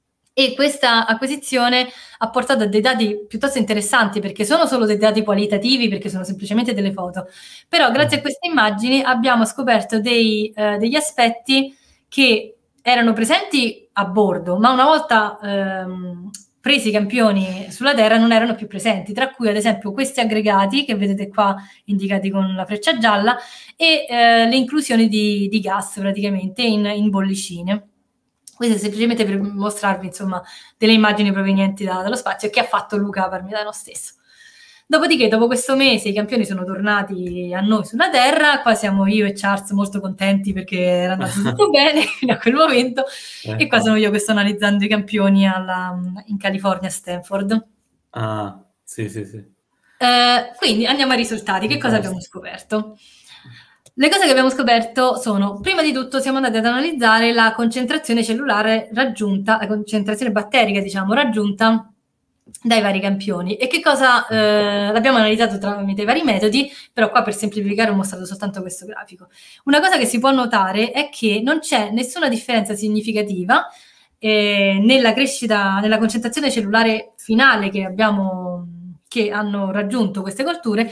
E questa acquisizione ha portato a dei dati piuttosto interessanti, perché sono solo dei dati qualitativi, perché sono semplicemente delle foto, però grazie a queste immagini abbiamo scoperto dei, eh, degli aspetti che erano presenti a bordo, ma una volta ehm, presi i campioni sulla Terra non erano più presenti, tra cui ad esempio questi aggregati che vedete qua indicati con la freccia gialla e eh, le inclusioni di, di gas praticamente in, in bollicine. Questo è semplicemente per mostrarvi, insomma, delle immagini provenienti da, dallo spazio che ha fatto Luca Parmitano stesso. Dopodiché, dopo questo mese, i campioni sono tornati a noi sulla Terra. Qua siamo io e Charles molto contenti perché era andato tutto bene fino a quel momento. Eh. E qua sono io che sto analizzando i campioni alla, in California, a Stanford. Ah, sì, sì, sì. Eh, quindi andiamo ai risultati. Che cosa abbiamo scoperto? Le cose che abbiamo scoperto sono, prima di tutto siamo andati ad analizzare la concentrazione cellulare raggiunta, la concentrazione batterica, diciamo, raggiunta dai vari campioni. E che cosa eh, l'abbiamo analizzato tramite i vari metodi, però qua per semplificare ho mostrato soltanto questo grafico. Una cosa che si può notare è che non c'è nessuna differenza significativa eh, nella crescita, nella concentrazione cellulare finale che abbiamo, che hanno raggiunto queste colture,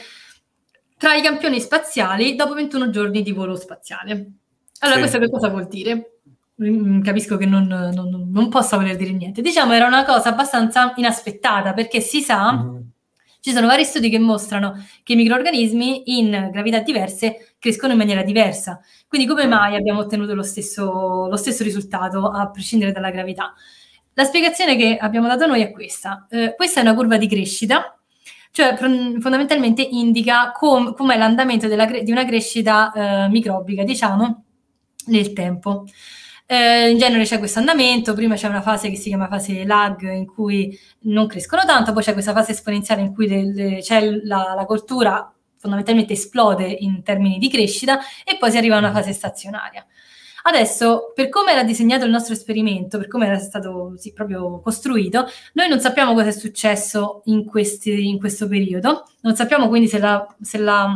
tra i campioni spaziali dopo ventuno giorni di volo spaziale. Allora, sì. Questo che cosa vuol dire? Mm, capisco che non, non, non possa voler dire niente. Diciamo, era una cosa abbastanza inaspettata, perché si sa, mm-hmm. ci sono vari studi che mostrano che i microrganismi in gravità diverse crescono in maniera diversa. Quindi come mai abbiamo ottenuto lo stesso, lo stesso risultato, a prescindere dalla gravità? La spiegazione che abbiamo dato noi è questa. Eh, questa è una curva di crescita, cioè fondamentalmente indica com- com'è l'andamento della cre- di una crescita eh, microbica, diciamo, nel tempo. Eh, in genere c'è questo andamento, prima c'è una fase che si chiama fase lag, in cui non crescono tanto, poi c'è questa fase esponenziale in cui le, le, c'è la, la coltura fondamentalmente esplode in termini di crescita e poi si arriva a una fase stazionaria. Adesso, per come era disegnato il nostro esperimento, per come era stato sì, proprio costruito, noi non sappiamo cosa è successo in, questi, in questo periodo, non sappiamo quindi se la, se la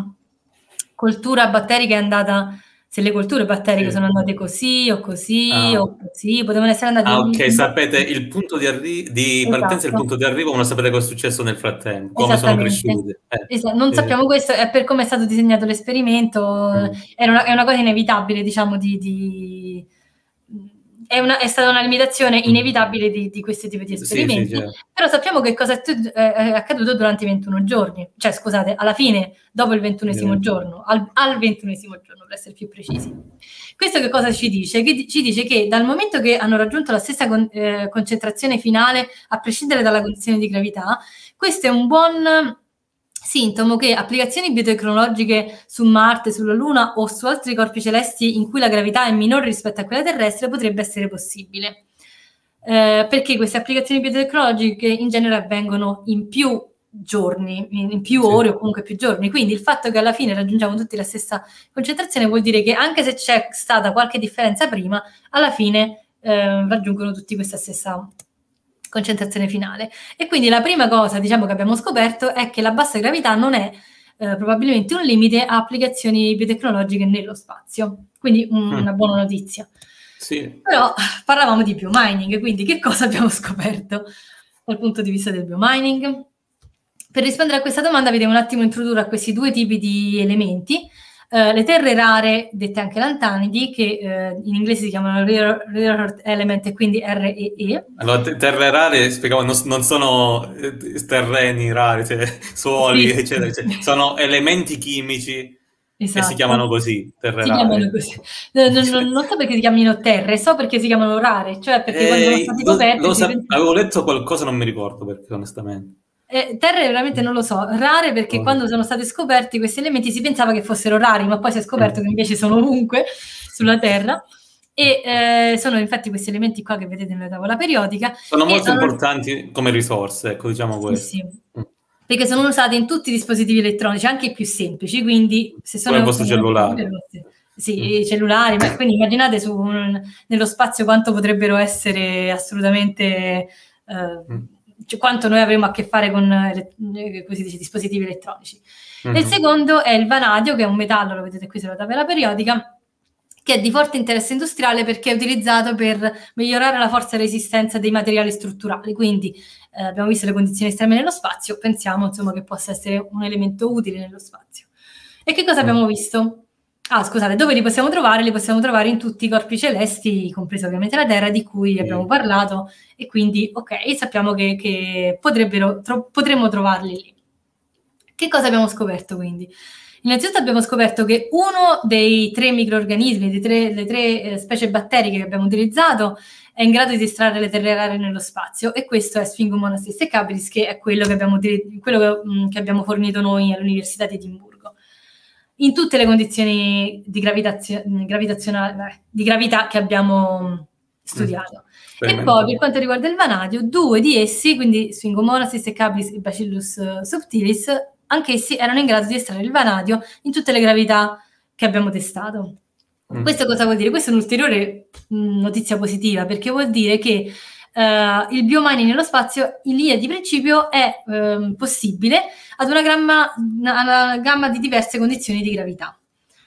coltura batterica è andata, se le colture batteriche sì. sono andate così o così ah. o così, potevano essere andate... Ah, ok, in... sapete il punto di, arri- di esatto. partenza e il punto di arrivo, ma non sapete cosa è successo nel frattempo, come sono cresciute. Eh. Esatto. Non eh. sappiamo questo, è per come è stato disegnato l'esperimento, mm. è, una, è una cosa inevitabile, diciamo, di... di... È, una, è stata una limitazione inevitabile di, di questi tipi di esperimenti, sì, sì, certo. Però sappiamo che cosa è, t- è accaduto durante i ventuno giorni, cioè scusate, alla fine, dopo il ventunesimo yeah. giorno, al, al ventunesimo giorno per essere più precisi. Questo che cosa ci dice? Che ci dice che dal momento che hanno raggiunto la stessa con, eh, concentrazione finale, a prescindere dalla condizione di gravità, questo è un buon... sintomo che applicazioni biotecnologiche su Marte, sulla Luna o su altri corpi celesti in cui la gravità è minore rispetto a quella terrestre potrebbe essere possibile. Eh, perché queste applicazioni biotecnologiche in genere avvengono in più giorni, in più sì. ore o comunque più giorni. Quindi il fatto che alla fine raggiungiamo tutti la stessa concentrazione vuol dire che anche se c'è stata qualche differenza prima, alla fine eh, raggiungono tutti questa stessa concentrazione finale. E quindi la prima cosa, diciamo, che abbiamo scoperto è che la bassa gravità non è eh, probabilmente un limite a applicazioni biotecnologiche nello spazio. Quindi un, mm. una buona notizia. Sì. Però parlavamo di biomining, quindi che cosa abbiamo scoperto dal punto di vista del biomining? Per rispondere a questa domanda vi devo un attimo introdurre a questi due tipi di elementi. Uh, le terre rare, dette anche lantanidi, che uh, in inglese si chiamano rare, rare earth element e quindi R E E. Allora, te- terre rare, spiegavo, non, non sono eh, terreni rari, cioè suoli, sì. eccetera, eccetera. Sono elementi chimici esatto. che si chiamano così, terre si rare. Chiamano così. Non, non, non so perché si chiamino terre, so perché si chiamano rare, cioè perché eh, quando sono stati coperti... Lo, lo sa- pensa... Avevo letto qualcosa, non mi ricordo perché, onestamente. Eh, terre veramente non lo so, rare perché oh. quando sono stati scoperti questi elementi si pensava che fossero rari, ma poi si è scoperto mm. che invece sono ovunque sulla Terra e eh, sono infatti questi elementi qua che vedete nella tavola periodica. Sono molto sono... importanti come risorse, ecco, diciamo questo. Sì, sì. Mm. Perché sono usati in tutti i dispositivi elettronici, anche i più semplici, quindi se sono... Come il vostro cellulare. sì, mm. i cellulari, ma quindi immaginate su un, nello spazio quanto potrebbero essere assolutamente, eh, mm. cioè quanto noi avremo a che fare con eh, così dice, dispositivi elettronici. Mm-hmm. E il secondo è il vanadio, che è un metallo, lo vedete qui sulla tabella periodica, che è di forte interesse industriale perché è utilizzato per migliorare la forza e resistenza dei materiali strutturali. Quindi eh, abbiamo visto le condizioni estreme nello spazio, pensiamo insomma che possa essere un elemento utile nello spazio. E che cosa abbiamo visto? Ah, scusate, dove li possiamo trovare? Li possiamo trovare in tutti i corpi celesti, compreso ovviamente la Terra, di cui abbiamo parlato, e quindi, ok, sappiamo che, che potrebbero, tro- potremmo trovarli lì. Che cosa abbiamo scoperto quindi? Innanzitutto abbiamo scoperto che uno dei tre microrganismi, dei tre, le tre eh, specie batteriche che abbiamo utilizzato, è in grado di estrarre le terre rare nello spazio, e questo è Sphingomonas dissecabilis, che è quello che abbiamo, quello che, mh, che abbiamo fornito noi all'Università di Edimburgo. In tutte le condizioni di, gravitazio- gravitazionale, di gravità che abbiamo studiato. Mm. E poi, per quanto riguarda il vanadio, due di essi, quindi Sphingomonas dissecabilis e Bacillus subtilis, anch'essi erano in grado di estrarre il vanadio in tutte le gravità che abbiamo testato. Mm. Questo cosa vuol dire? Questa è un'ulteriore mh, notizia positiva, perché vuol dire che Uh, il biomining nello spazio in linea di principio è um, possibile ad una gamma, una, una gamma di diverse condizioni di gravità.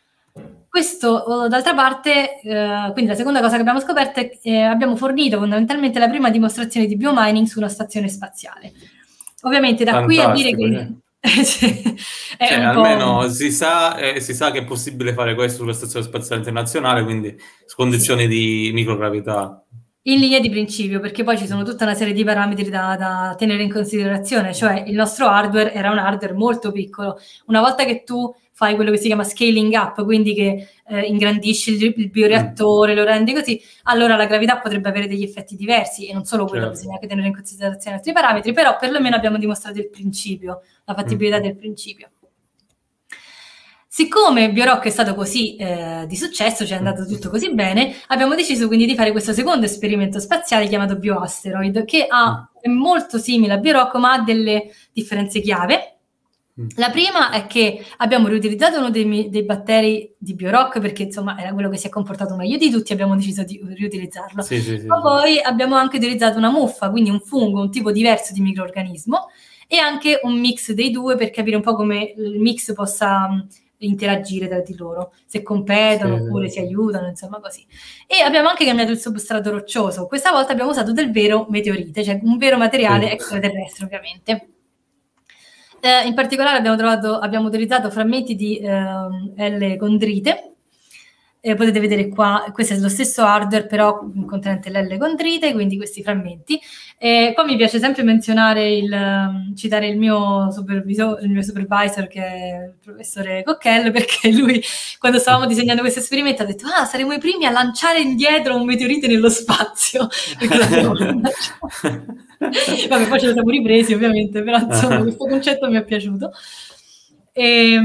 Questo, d'altra parte, uh, quindi la seconda cosa che abbiamo scoperto è che eh, abbiamo fornito fondamentalmente la prima dimostrazione di biomining su una stazione spaziale. Ovviamente da Fantastico, qui a dire che... cioè, cioè, almeno si sa, eh, si sa che è possibile fare questo sulla Stazione Spaziale Internazionale, quindi su condizioni sì. di microgravità. In linea di principio, perché poi ci sono tutta una serie di parametri da, da tenere in considerazione, cioè il nostro hardware era un hardware molto piccolo. Una volta che tu fai quello che si chiama scaling up, quindi che eh, ingrandisci il, il bioreattore, mm. lo rendi così, allora la gravità potrebbe avere degli effetti diversi, e non solo quello, certo. Bisogna anche tenere in considerazione altri parametri, però perlomeno abbiamo dimostrato il principio, la fattibilità mm. del principio. Siccome BioRock è stato così eh, di successo, ci è andato tutto così bene, abbiamo deciso quindi di fare questo secondo esperimento spaziale chiamato BioAsteroid, che ha, è molto simile a BioRock, ma ha delle differenze chiave. La prima è che abbiamo riutilizzato uno dei, dei batteri di BioRock, perché insomma era quello che si è comportato meglio di tutti, abbiamo deciso di riutilizzarlo. Sì, sì, sì, ma sì. Poi abbiamo anche utilizzato una muffa, quindi un fungo, un tipo diverso di microorganismo, e anche un mix dei due per capire un po' come il mix possa interagire tra di loro, se competono sì, oppure sì. si aiutano, insomma così. E abbiamo anche cambiato il substrato roccioso. Questa volta abbiamo usato del vero meteorite, cioè un vero materiale sì. extraterrestre, ovviamente. Eh, in particolare abbiamo trovato, abbiamo utilizzato frammenti di eh, L-condrite. Eh, potete vedere qua, questo è lo stesso hardware però contenente l'L-condrite, quindi questi frammenti. E qua mi piace sempre menzionare il, um, citare il mio, supervisor, il mio supervisor, che è il professore Cocchello, perché lui, quando stavamo disegnando questo esperimento, ha detto: ah, saremo i primi a lanciare indietro un meteorite nello spazio. Vabbè, poi ce lo siamo ripresi ovviamente, però insomma questo concetto mi è piaciuto. E,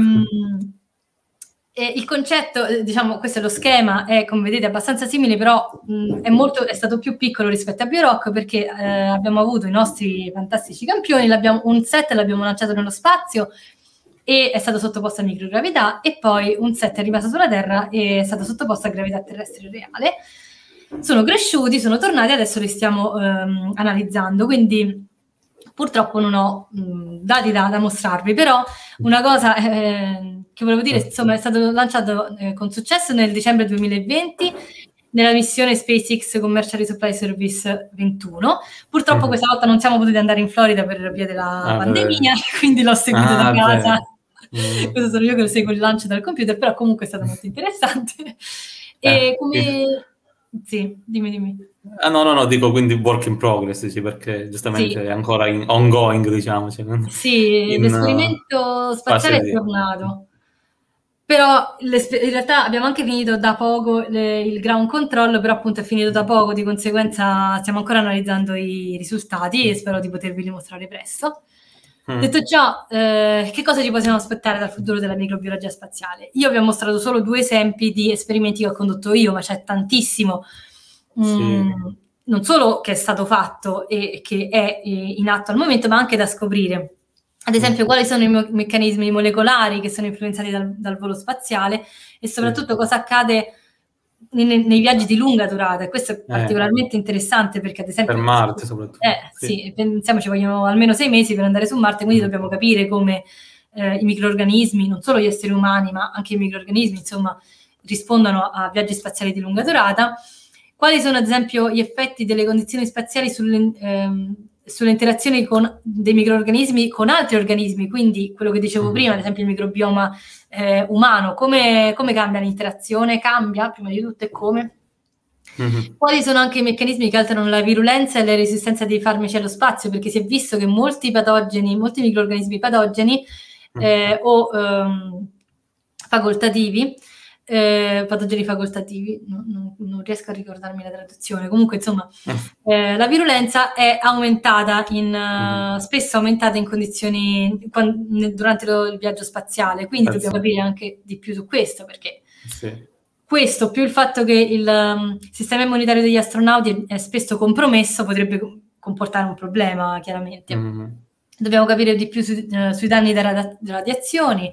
E il concetto, diciamo, questo è lo schema, è come vedete abbastanza simile, però mh, è, molto, è stato più piccolo rispetto a BioRock, perché eh, abbiamo avuto i nostri fantastici campioni, un set l'abbiamo lanciato nello spazio e è stato sottoposto a microgravità, e poi un set è rimasto sulla Terra e è stato sottoposto a gravità terrestre reale. Sono cresciuti, sono tornati, adesso li stiamo ehm, analizzando, quindi purtroppo non ho mh, dati da, da mostrarvi, però una cosa eh, che volevo dire, insomma, è stato lanciato eh, con successo nel dicembre duemilaventi nella missione SpaceX Commercial Resupply Service ventuno. Purtroppo uh-huh. questa volta non siamo potuti andare in Florida per via della ah, pandemia, beh. quindi l'ho seguito ah, da casa. Mm. Questo sono io che lo seguo il lancio dal computer, però comunque è stato molto interessante. E eh, come... Sì. sì, dimmi, dimmi. Ah, no, no, no, dico quindi work in progress, sì, perché giustamente sì. è ancora in ongoing, diciamo. Cioè, sì, in, l'esperimento spaziale è tornato. Però in realtà abbiamo anche finito da poco le, il ground control, però appunto è finito da poco, di conseguenza stiamo ancora analizzando i risultati e spero di potervi dimostrare presto. Mm. Detto ciò, eh, che cosa ci possiamo aspettare dal futuro della microbiologia spaziale? Io vi ho mostrato solo due esempi di esperimenti che ho condotto io, ma c'è tantissimo. Mm, sì. Non solo che è stato fatto e che è in atto al momento, ma anche da scoprire. ad esempio quali sono i me- meccanismi molecolari che sono influenzati dal, dal volo spaziale e soprattutto sì. cosa accade nei, nei viaggi di lunga durata. E questo è particolarmente eh. interessante perché ad esempio... Per Marte soprattutto. Eh, sì. sì, pensiamo ci vogliono almeno sei mesi per andare su Marte, quindi mm. dobbiamo capire come eh, i microrganismi, non solo gli esseri umani, ma anche i microrganismi, insomma, rispondono a viaggi spaziali di lunga durata. Quali sono ad esempio gli effetti delle condizioni spaziali sulle... Ehm, sulle interazioni con dei microrganismi con altri organismi, quindi quello che dicevo prima, ad esempio il microbioma eh, umano, come, come cambia l'interazione? Cambia, prima di tutto, e come? Mm-hmm. Quali sono anche i meccanismi che alterano la virulenza e la resistenza dei farmaci allo spazio? Perché si è visto che molti patogeni, molti microrganismi patogeni eh, mm-hmm. o ehm, facoltativi, Eh, patogeni facoltativi, non, non, non riesco a ricordarmi la traduzione, comunque insomma eh, la virulenza è aumentata in, uh, spesso aumentata in condizioni quando, durante lo, il viaggio spaziale, quindi Grazie. Dobbiamo capire anche di più su questo, perché sì. questo più il fatto che il um, sistema immunitario degli astronauti è, è spesso compromesso potrebbe comportare un problema, chiaramente. Mm. Dobbiamo capire di più su, uh, sui danni da radi- radiazioni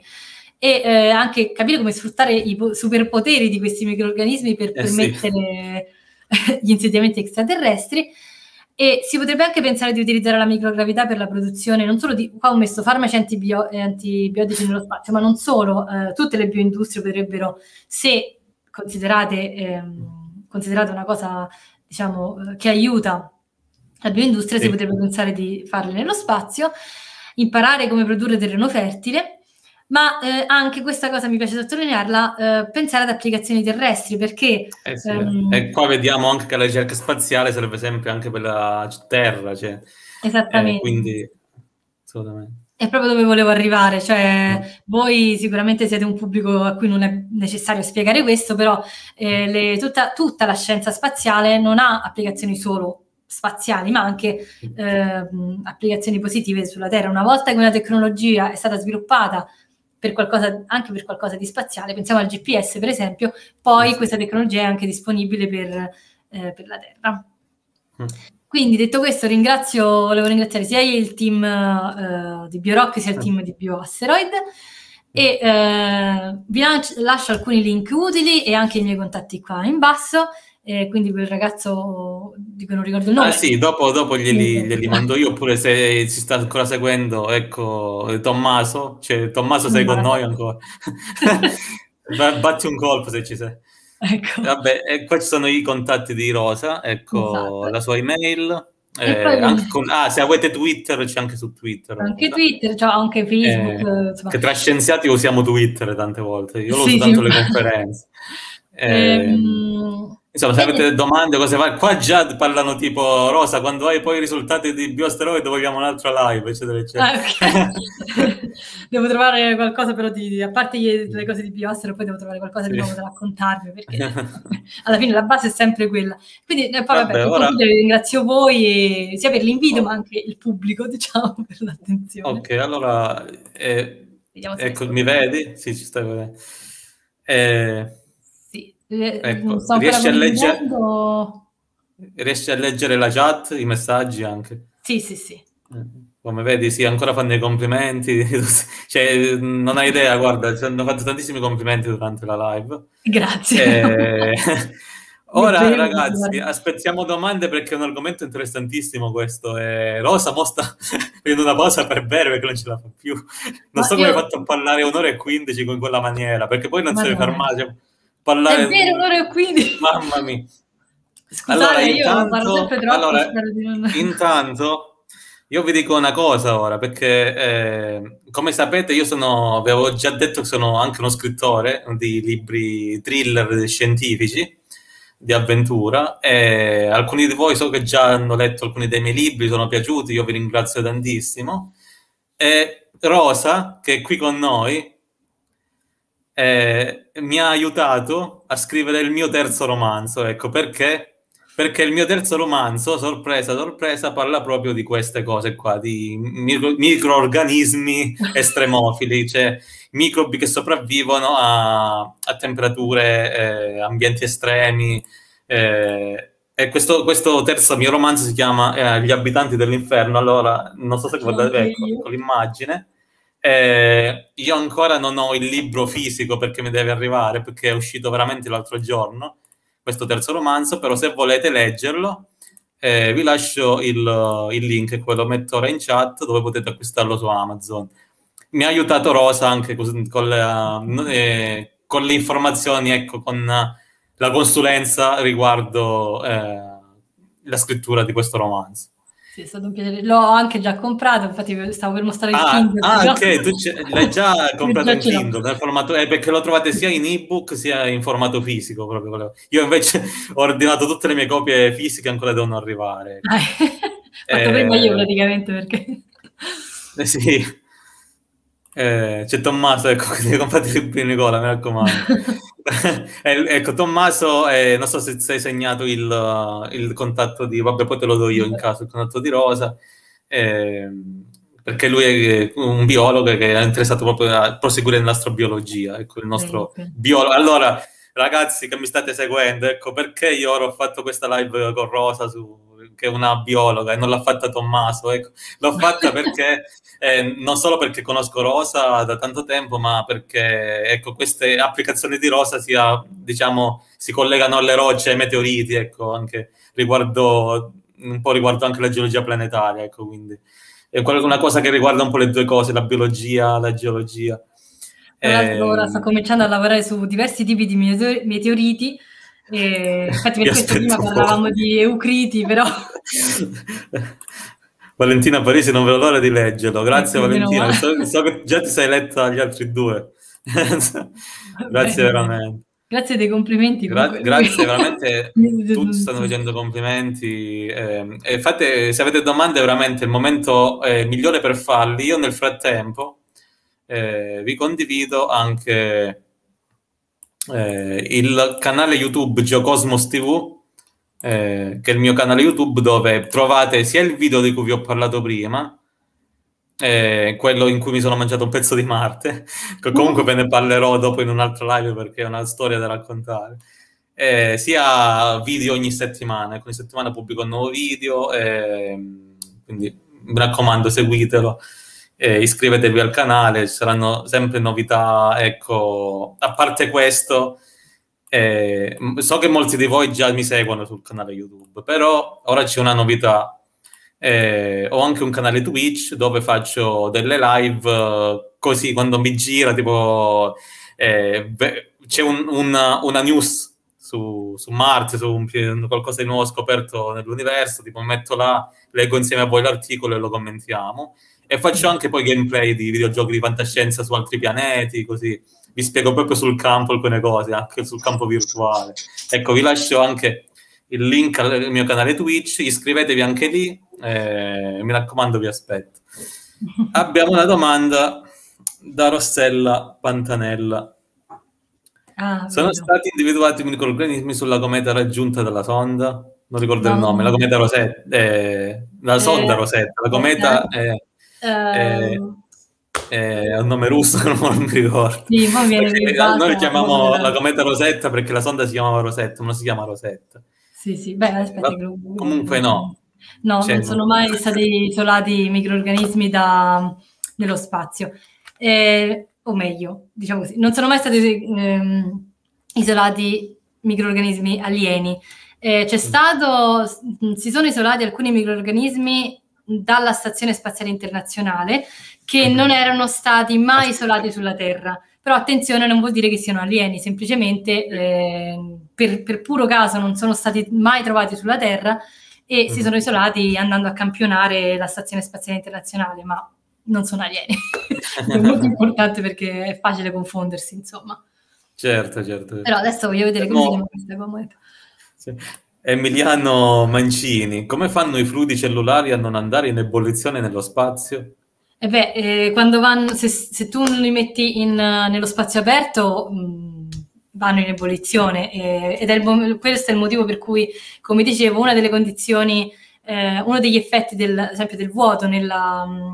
e eh, anche capire come sfruttare i po- superpoteri di questi microrganismi per eh permettere sì. gli insediamenti extraterrestri. E si potrebbe anche pensare di utilizzare la microgravità per la produzione non solo di, qua ho messo farmaci antibio- antibiotici nello spazio, ma non solo, eh, tutte le bioindustrie potrebbero, se considerate, ehm, considerate una cosa, diciamo, eh, che aiuta la bioindustria, sì. si potrebbe pensare di farle nello spazio, imparare come produrre terreno fertile, ma eh, anche questa cosa mi piace sottolinearla, eh, pensare ad applicazioni terrestri, perché... Eh sì, um, e qua vediamo anche che la ricerca spaziale serve sempre anche per la Terra, cioè, esattamente. Eh, quindi, assolutamente. È proprio dove volevo arrivare, cioè mm. voi sicuramente siete un pubblico a cui non è necessario spiegare questo, però eh, le, tutta, tutta la scienza spaziale non ha applicazioni solo spaziali, ma anche eh, applicazioni positive sulla Terra. Una volta che una tecnologia è stata sviluppata per qualcosa, anche per qualcosa di spaziale, pensiamo al G P S per esempio, poi sì. questa tecnologia è anche disponibile per, eh, per la Terra. Mm. Quindi detto questo ringrazio, volevo ringraziare sia il team uh, di BioRock sia il team di BioAsteroid e uh, vi lascio alcuni link utili e anche i miei contatti qua in basso, e quindi quel ragazzo di cui non ricordo il nome. Ah sì, dopo, dopo glieli, glieli mando io, oppure se si sta ancora seguendo, ecco, Tommaso, cioè Tommaso sei con noi ancora. Batti un colpo se ci sei. Ecco. Vabbè, e qua ci sono i contatti di Rosa, ecco esatto. la sua email. Eh, poi... anche con, ah, se avete Twitter, c'è anche su Twitter. Anche Rosa. Twitter, cioè anche Facebook. Eh, che tra scienziati usiamo Twitter tante volte. Io lo sì, uso tanto alle conferenze. Eh, um... Insomma, se avete domande, cose varie, qua già parlano tipo Rosa, quando hai poi i risultati di BioAsteroid vogliamo un'altra live, eccetera, eccetera. Ah, okay. Devo trovare qualcosa però di, a parte le cose di BioAsteroid, poi devo trovare qualcosa sì. di nuovo da raccontarvi, perché alla fine la base è sempre quella. Quindi poi vabbè, vabbè ora... ringrazio voi, sia per l'invito, oh. ma anche il pubblico, diciamo, per l'attenzione. Ok, allora, eh, ecco, mi vedi? Sì, ci stai vedendo. Eh... Ecco, riesci a, leggere, riesci a leggere la chat, i messaggi anche? Sì, sì, sì. Come vedi, sì, ancora fanno i complimenti. Cioè, non hai idea, guarda, ci hanno fatto tantissimi complimenti durante la live. Grazie. E... Ora, ragazzi, aspettiamo domande perché è un argomento interessantissimo questo. E Rosa mo sta prendendo una pausa per bere perché non ce la fa più. Non Ma so io... come hai fatto a parlare un'ora e quindici con quella maniera, perché poi non Ma si deve fermare. Cioè... Parlare... È vero, un'ora e quindici. Mamma mia. Scusate, allora, io intanto, parlo sempre troppo. Allora, di non... intanto, io vi dico una cosa ora, perché eh, come sapete io sono, vi avevo già detto che sono anche uno scrittore di libri thriller scientifici, di avventura, e alcuni di voi so che già hanno letto alcuni dei miei libri, sono piaciuti, io vi ringrazio tantissimo. E Rosa, che è qui con noi, Eh, mi ha aiutato a scrivere il mio terzo romanzo, ecco perché perché il mio terzo romanzo, sorpresa sorpresa, parla proprio di queste cose qua, di micro, microorganismi estremofili, cioè microbi che sopravvivono a, a temperature, eh, ambienti estremi, eh, E questo, questo terzo mio romanzo si chiama eh, Gli abitanti dell'inferno. Allora, non so se guardate, ecco, ecco l'immagine. Eh, io ancora non ho il libro fisico perché mi deve arrivare, perché è uscito veramente l'altro giorno, questo terzo romanzo, però se volete leggerlo, eh, vi lascio il, il link, che lo metto ora in chat, dove potete acquistarlo su Amazon. Mi ha aiutato Rosa anche con, con, le, eh, con le informazioni, ecco, con la consulenza riguardo eh, la scrittura di questo romanzo. Sì, è stato un piacere. L'ho anche già comprato, infatti stavo per mostrare il ah, Kindle. Ah, però... ok, tu l'hai già comprato in Kindle, nel formato, eh, perché lo trovate sia in ebook sia in formato fisico. Proprio. Io invece ho ordinato tutte le mie copie fisiche, ancora devono arrivare. Ah, fatto eh, prima io praticamente, perché... Eh, sì. Eh, c'è Tommaso, ecco, che devi comprare il libro di Nicola, mi raccomando. eh, ecco, Tommaso, eh, non so se sei segnato il, il contatto di... Vabbè, poi te lo do io in caso, il contatto di Rosa, eh, perché lui è un biologo che è interessato proprio a proseguire nell'astrobiologia, ecco, il nostro sì, sì. biologo. Allora, ragazzi che mi state seguendo, ecco, perché io ora ho fatto questa live con Rosa, su, che è una biologa, e non l'ha fatta Tommaso, ecco. L'ho fatta perché... Eh, non solo perché conosco Rosa da tanto tempo, ma perché ecco, queste applicazioni di Rosa sia, diciamo, si collegano alle rocce, ai meteoriti, ecco, anche riguardo un po' riguardo anche la geologia planetaria, ecco, quindi è una cosa che riguarda un po' le due cose, la biologia, la geologia. Tra l'altro ora sto cominciando a lavorare su diversi tipi di meteoriti, e infatti per questo prima parlavamo di eucriti, però... Valentina Parisi, non vedo l'ora di leggerlo. Grazie ecco, Valentina, so, so che già ti sei letta gli altri due. Grazie veramente. Grazie dei complimenti. Gra- grazie veramente, tutti stanno facendo complimenti. Eh, e fate, se avete domande, veramente il momento eh, migliore per farli. Io nel frattempo eh, vi condivido anche eh, il canale YouTube Geocosmos tivù, Eh, che è il mio canale YouTube, dove trovate sia il video di cui vi ho parlato prima, eh, quello in cui mi sono mangiato un pezzo di Marte, che comunque ve ne parlerò dopo in un'altra live perché è una storia da raccontare, eh, sia video ogni settimana. Ogni settimana pubblico un nuovo video, eh, quindi mi raccomando, seguitelo, eh, iscrivetevi al canale, ci saranno sempre novità. Ecco, a parte questo, Eh, so che molti di voi già mi seguono sul canale YouTube, però ora c'è una novità. Eh, ho anche un canale Twitch dove faccio delle live eh, così, quando mi gira, tipo eh, c'è un, una, una news su, su Marte, su un, qualcosa di nuovo scoperto nell'universo, tipo metto là, leggo insieme a voi l'articolo e lo commentiamo, e faccio anche poi gameplay di videogiochi di fantascienza su altri pianeti, così vi spiego proprio sul campo alcune cose, anche sul campo virtuale. Ecco, vi lascio anche il link al mio canale Twitch, iscrivetevi anche lì, eh, mi raccomando, vi aspetto. Abbiamo una domanda da Rossella Pantanella. Ah, Sono vero. stati individuati microorganismi sulla cometa raggiunta dalla sonda? Non ricordo no. il nome, la cometa Rosetta, eh, la sonda eh, Rosetta, la cometa eh, è... Uh... è un nome russo, non mi ricordo. Sì, ma viene perché noi chiamiamo la cometa Rosetta perché la sonda si chiamava Rosetta, non si chiama Rosetta. Sì, sì, beh, aspetta. Ma, che... Comunque no. No, cioè, non sono mai stati isolati microorganismi da, nello spazio. Eh, o meglio, diciamo così, non sono mai stati ehm, isolati microorganismi alieni. Eh, c'è stato, si sono isolati alcuni microorganismi dalla Stazione Spaziale Internazionale che mm-hmm. non erano stati mai isolati sulla Terra. Però attenzione, non vuol dire che siano alieni, semplicemente eh, per, per puro caso non sono stati mai trovati sulla Terra e mm-hmm. si sono isolati andando a campionare la Stazione Spaziale Internazionale, ma non sono alieni. È molto importante perché è facile confondersi, insomma. Certo, certo. Però adesso voglio vedere come no. si chiama questa cometa. Sì. Emiliano Mancini, come fanno i fluidi cellulari a non andare in ebollizione nello spazio? Eh beh, eh, quando vanno, se, se tu li metti in, uh, nello spazio aperto, mh, vanno in ebollizione, eh, ed è il, questo è il motivo per cui, come dicevo, una delle condizioni, eh, uno degli effetti del, ad esempio del vuoto nella, mh,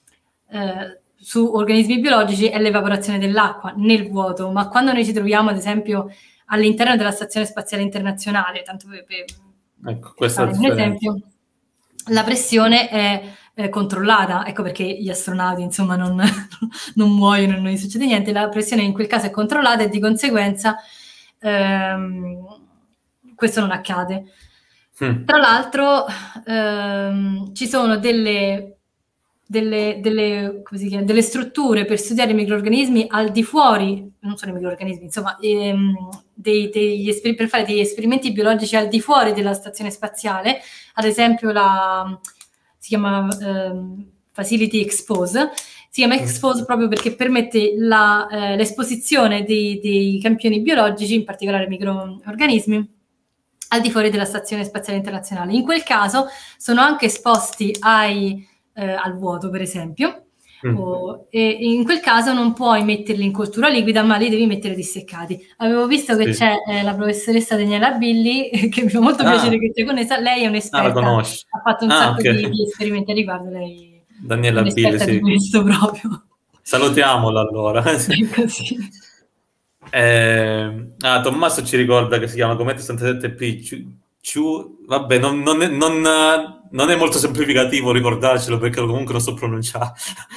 eh, su organismi biologici è l'evaporazione dell'acqua nel vuoto, ma quando noi ci troviamo ad esempio all'interno della Stazione Spaziale Internazionale, tanto per, per Ecco, questo è un il differenza. esempio, la pressione è eh, controllata, ecco perché gli astronauti insomma non, non muoiono, non gli succede niente, la pressione in quel caso è controllata e di conseguenza ehm, questo non accade. Mm. Tra l'altro ehm, ci sono delle Delle, delle, come si chiama, delle strutture per studiare i microrganismi al di fuori, non solo i microrganismi, insomma, ehm, dei, degli esper- per fare degli esperimenti biologici al di fuori della stazione spaziale, ad esempio la si chiama ehm, Facility Expose, si chiama Expose proprio perché permette la, eh, l'esposizione dei, dei campioni biologici, in particolare microrganismi, al di fuori della stazione spaziale internazionale. In quel caso sono anche esposti ai Eh, al vuoto, per esempio, mm. o, e in quel caso non puoi metterli in cottura liquida, ma li devi mettere disseccati. Avevo visto che sì. c'è eh, la professoressa Daniela Billi, che mi fa molto ah. piacere che sia connessa, lei è un'esperta, ah, ha fatto un ah, sacco okay. di, di esperimenti a riguardo, lei Daniela è un'esperta Billi, sì. di questo proprio. Salutiamola allora. È così. Eh, ah, Tommaso ci ricorda che si chiama Cometa sessantasette P. Ciu, vabbè, non, non, è, non, non è molto semplificativo ricordarcelo perché comunque non so pronunciare.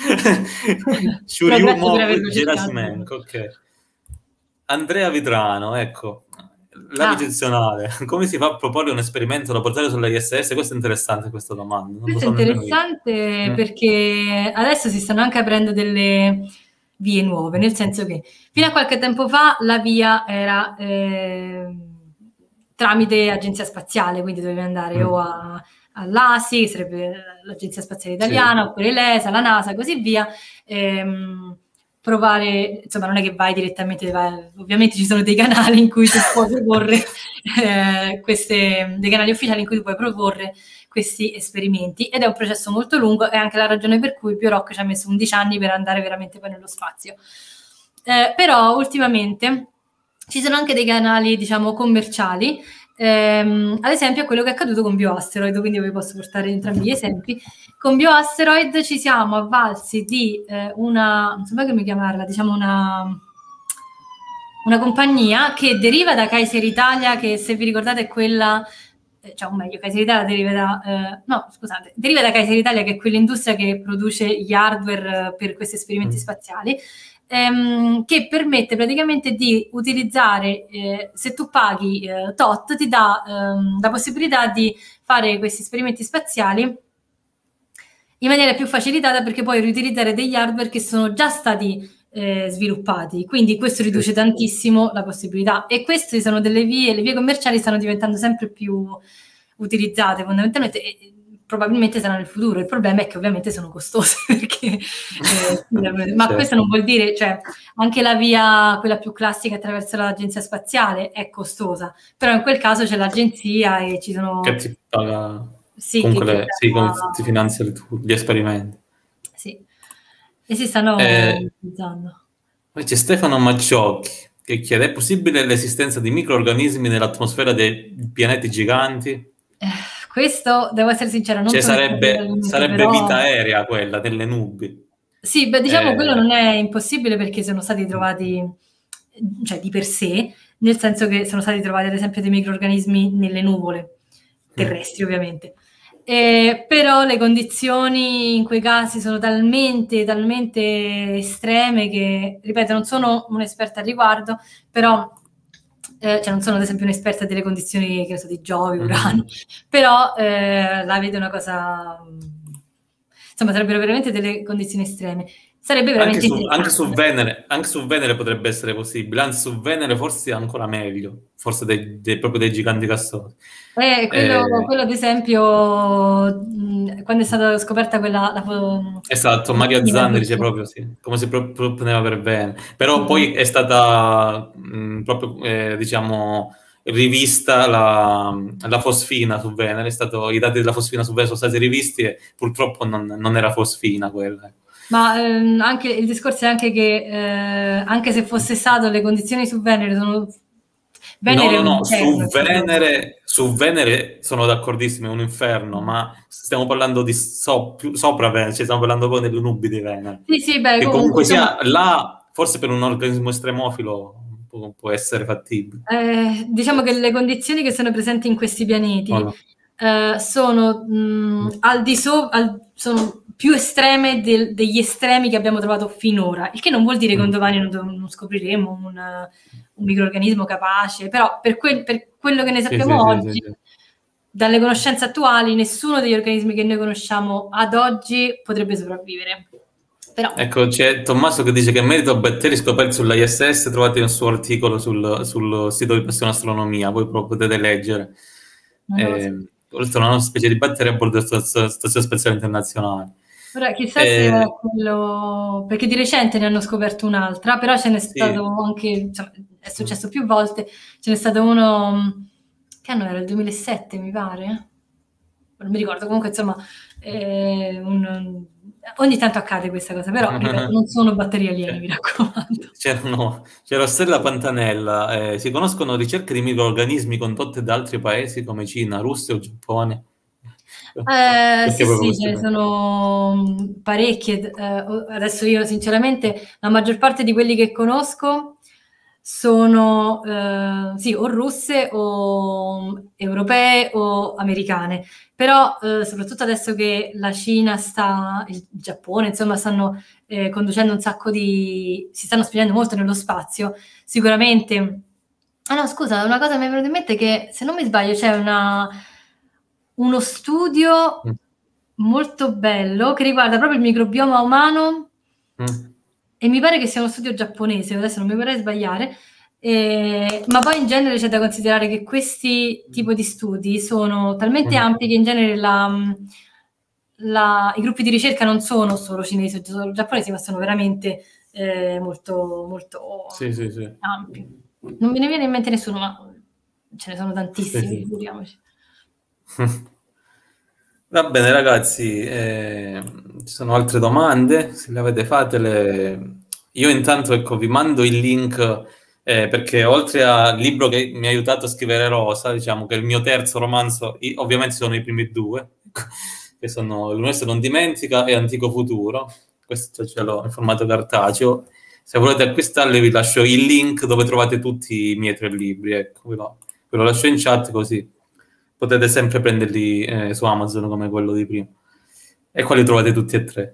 Churyumov Gerasimenko, ok. Andrea Vitrano, ecco, la ah. bidirezionale. Come si fa a proporre un esperimento da portare sulla I S S? Questo è interessante, questa domanda. Non questo so è interessante perché adesso si stanno anche aprendo delle vie nuove, nel senso che fino a qualche tempo fa la via era... Eh, tramite agenzia spaziale, quindi dovevi andare mm. o a, all'A S I, che sarebbe l'Agenzia Spaziale Italiana, sì. oppure l'E S A, la NASA, così via, ehm, provare, insomma non è che vai direttamente, vai, ovviamente ci sono dei canali in cui tu puoi proporre, eh, queste, dei canali ufficiali in cui tu puoi proporre questi esperimenti, ed è un processo molto lungo, è anche la ragione per cui Bioroc ci ha messo undici anni per andare veramente poi nello spazio. Eh, però ultimamente ci sono anche dei canali, diciamo, commerciali, ehm, ad esempio quello che è accaduto con BioAsteroid, quindi vi posso portare entrambi gli esempi. Con BioAsteroid ci siamo avvalsi di eh, una, non so come chiamarla, diciamo una, una compagnia che deriva da Kaiser Italia, che se vi ricordate è quella, eh, cioè o meglio, Kaiser Italia deriva da, eh, no scusate, deriva da Kaiser Italia, che è quell'industria che produce gli hardware per questi esperimenti mm. spaziali, Ehm, che permette praticamente di utilizzare, eh, se tu paghi eh, tot, ti dà ehm, la possibilità di fare questi esperimenti spaziali in maniera più facilitata, perché puoi riutilizzare degli hardware che sono già stati eh, sviluppati, quindi questo riduce tantissimo la possibilità, e queste sono delle vie, le vie commerciali stanno diventando sempre più utilizzate fondamentalmente, e, probabilmente saranno nel futuro. Il problema è che ovviamente sono costose, perché eh, ma certo. Questo non vuol dire, cioè anche la via, quella più classica attraverso l'agenzia spaziale, è costosa, però in quel caso c'è l'agenzia e ci sono che ti paga, sì, comunque che le, ti, sì, paga... ti finanzia gli esperimenti, sì, e si stanno eh, utilizzando. Poi c'è Stefano Macciocchi che chiede: è possibile l'esistenza di microorganismi nell'atmosfera dei pianeti giganti? Eh. Questo, devo essere sincera, non cioè, sono sarebbe, sarebbe però... vita aerea quella, delle nubi. Sì, beh, diciamo eh... quello non è impossibile, perché sono stati trovati, cioè di per sé, nel senso che sono stati trovati ad esempio dei microrganismi nelle nuvole, terrestri mm. ovviamente. Eh, però le condizioni in quei casi sono talmente, talmente estreme che, ripeto, non sono un'esperta al riguardo, però... Eh, cioè non sono ad esempio un'esperta delle condizioni, che ne so, di Giove, Urano, mm-hmm. però eh, la vedo una cosa, insomma sarebbero veramente delle condizioni estreme, sarebbe veramente anche su, anche su Venere, anche su Venere potrebbe essere possibile, anzi su Venere forse ancora meglio, forse dei, dei, proprio dei giganti cassosi. Eh, quello, eh, quello ad esempio mh, quando è stata scoperta quella la, esatto, Maria Zanne dice proprio sì, come si proponeva per bene, però mm. poi è stata mh, proprio eh, diciamo rivista la, la fosfina su Venere, è stato, i dati della fosfina su Venere sono stati rivisti e purtroppo non, non era fosfina quella. Ma ehm, anche il discorso è anche che eh, anche se fosse stato, le condizioni su Venere sono Venere no, no, no, su Venere, su Venere sono d'accordissimo, è un inferno, ma stiamo parlando di so, più, sopra Venere, cioè stiamo parlando poi delle nubi di Venere. Sì, sì, beh, che comunque, comunque sia diciamo... là, forse per un organismo estremofilo può, può essere fattibile. Eh, diciamo che le condizioni che sono presenti in questi pianeti Oh, no. eh, sono mh, al di sopra, sono più estreme del, degli estremi che abbiamo trovato finora, il che non vuol dire che un Mm. domani non, non scopriremo un, un microrganismo capace, però per, quel, per quello che ne Sì, sappiamo sì, oggi, sì, sì, sì. dalle conoscenze attuali, nessuno degli organismi che noi conosciamo ad oggi potrebbe sopravvivere. Però, Ecco, c'è Tommaso che dice che in merito a batteri scoperti sull'I S S trovate un suo articolo sul, sul sito di Passione Astronomia, voi proprio potete leggere. non lo so. Eh, oltre a una nuova specie di batteri a bordo della Stazione Stazione Spaziale Internazionale. Ora, chissà se Eh, è quello, perché di recente ne hanno scoperto un'altra, però ce n'è sì. stato anche, insomma, è successo più volte, ce n'è stato uno, che anno era? Il duemilasette, mi pare? Non mi ricordo, comunque insomma, eh, un- ogni tanto accade questa cosa, però ripeto, non sono batteri alieni, mi raccomando. C'erano, c'era Stella Pantanella, eh, si conoscono ricerche di microrganismi condotte da altri paesi come Cina, Russia o Giappone? Eh, Perché sì, proprio sì, questi ce ne paesi? sono mh, parecchie. eh, o- adesso io sinceramente la maggior parte di quelli che conosco sono eh, sì, o russe o mh, europee o americane, però eh, soprattutto adesso che la Cina sta, il Giappone, insomma, stanno eh, conducendo un sacco di, si stanno spingendo molto nello spazio, sicuramente. Ah no, scusa, una cosa che mi è venuta in mente è che, se non mi sbaglio, c'è una, uno studio Mm. molto bello che riguarda proprio il microbioma umano Mm. e mi pare che sia uno studio giapponese, adesso non mi vorrei sbagliare, eh, ma poi in genere c'è da considerare che questi tipi di studi sono talmente Mm. ampi che in genere la, la- i gruppi di ricerca non sono solo cinesi o solo giapponesi, ma sono veramente eh, molto, molto Sì, sì, sì. ampi. Non me ne viene in mente nessuno, ma ce ne sono Sì, tantissimi, sì. figuriamoci. Va bene ragazzi, eh, ci sono altre domande, se le avete fatele. Io intanto ecco, vi mando il link eh, perché oltre al libro che mi ha aiutato a scrivere Rosa, diciamo che è il mio terzo romanzo, i- ovviamente sono i primi due, che sono L'Universo non dimentica e Antico Futuro, questo ce l'ho in formato cartaceo. Se volete acquistarli vi lascio il link dove trovate tutti i miei tre libri, ecco, ve lo, ve lo lascio in chat così potete sempre prenderli eh, su Amazon come quello di prima. E qua li trovate tutti e tre.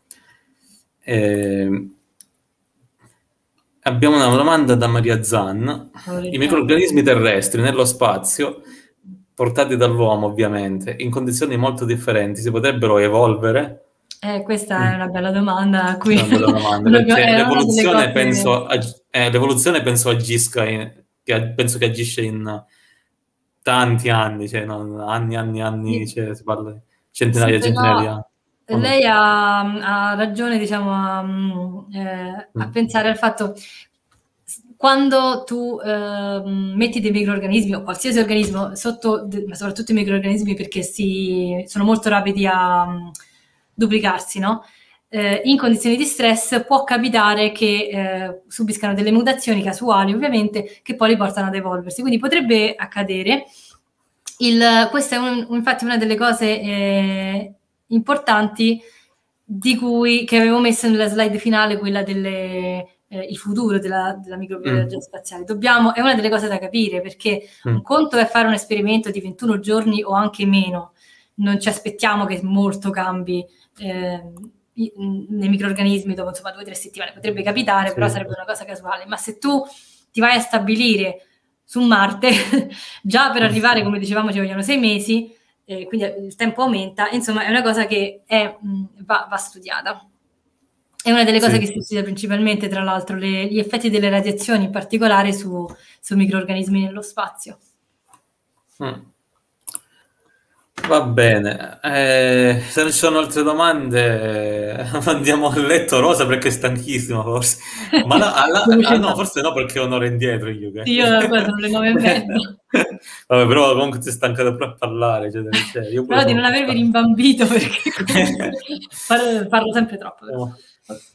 Eh, abbiamo una domanda da Maria Zan. I microrganismi terrestri nello spazio, portati dall'uomo ovviamente, in condizioni molto differenti, si potrebbero evolvere? Eh, questa Mm. è una bella domanda a cui È una bella domanda, una- perché è una delle l'evoluzione cose- penso, ag- eh, l'evoluzione penso agisca in- che ag- penso che agisce in tanti anni, cioè non- anni, anni, anni, Sì. cioè, si parla di Sì, centinaia e centinaia di però anni. O no? lei ha, ha ragione, diciamo, a, mm, eh, a Mm. pensare al fatto quando tu ehm, metti dei microrganismi o qualsiasi organismo sotto, de- ma soprattutto i microrganismi perché si, sono molto rapidi a mm, duplicarsi, no? Eh, in condizioni di stress può capitare che eh, subiscano delle mutazioni casuali, ovviamente, che poi li portano ad evolversi. Quindi potrebbe accadere. Il, questa è un- infatti una delle cose eh, importanti di cui, che avevo messo nella slide finale, quella del futuro della, della microbiologia Mm. spaziale. Dobbiamo, è una delle cose da capire, perché Mm. un conto è fare un esperimento di ventuno giorni o anche meno, non ci aspettiamo che molto cambi eh, i- nei microrganismi dopo insomma due o tre settimane, potrebbe capitare, Sì. però sarebbe una cosa casuale. Ma se tu ti vai a stabilire su Marte, già per arrivare, come dicevamo, ci vogliono sei mesi, eh, quindi il tempo aumenta, insomma è una cosa che è, mh, va, va studiata. È una delle cose Sì. che si studia principalmente, tra l'altro, le- gli effetti delle radiazioni, in particolare su, su microrganismi nello spazio. Mm. Va bene, eh, se non ci sono altre domande eh, andiamo a letto Rosa perché è stanchissima forse, ma la- alla- Devo ah, no, cenare. forse no perché ho un'ora indietro io che... Sì, io qua sono le nove e mezza. Vabbè, però comunque ti è stancato pure a parlare, eccetera, eccetera. Io pure Spero di sono non un po' avervi stanco. rimbambito perché comunque parlo, parlo sempre troppo. Però. Oh.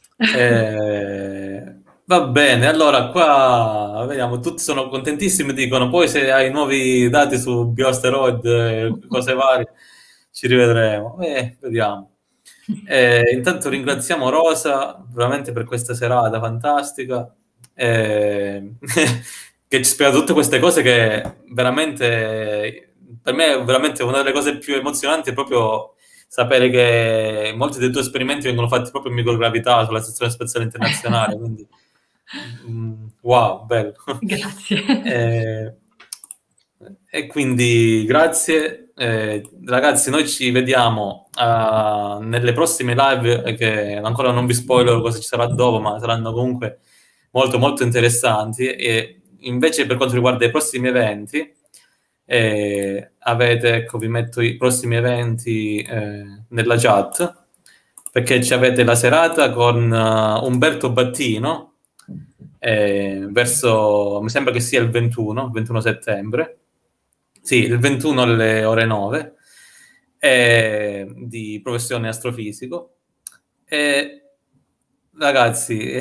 Eh, va bene, allora qua vediamo, tutti sono contentissimi, dicono, poi se hai nuovi dati su bioasteroid, eh, cose varie, ci rivedremo. Eh, vediamo. Eh, intanto ringraziamo Rosa veramente per questa serata fantastica eh, che ci spiega tutte queste cose che veramente, per me è veramente una delle cose più emozionanti, è proprio sapere che molti dei tuoi esperimenti vengono fatti proprio in microgravità sulla Stazione Spaziale Internazionale, quindi mm, wow, bello. Grazie. Eh, e quindi grazie. Eh, ragazzi, noi ci vediamo uh, nelle prossime live, che ancora non vi spoiler cosa ci sarà dopo, ma saranno comunque molto molto interessanti. E invece per quanto riguarda i prossimi eventi, eh, avete, ecco, vi metto i prossimi eventi eh, nella chat, perché ci avete la serata con uh, Umberto Battino, eh, verso, mi sembra che sia il ventuno, ventuno settembre, sì, il ventuno alle ore nove, eh, di professione astrofisico. E ragazzi,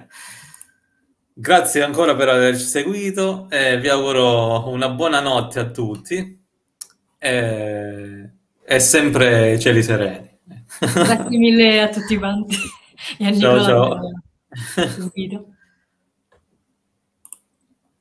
grazie ancora per averci seguito, e vi auguro una buona notte a tutti, e, e sempre cieli sereni. Grazie mille a tutti quanti e a Ciao Nicola ciao. per il video.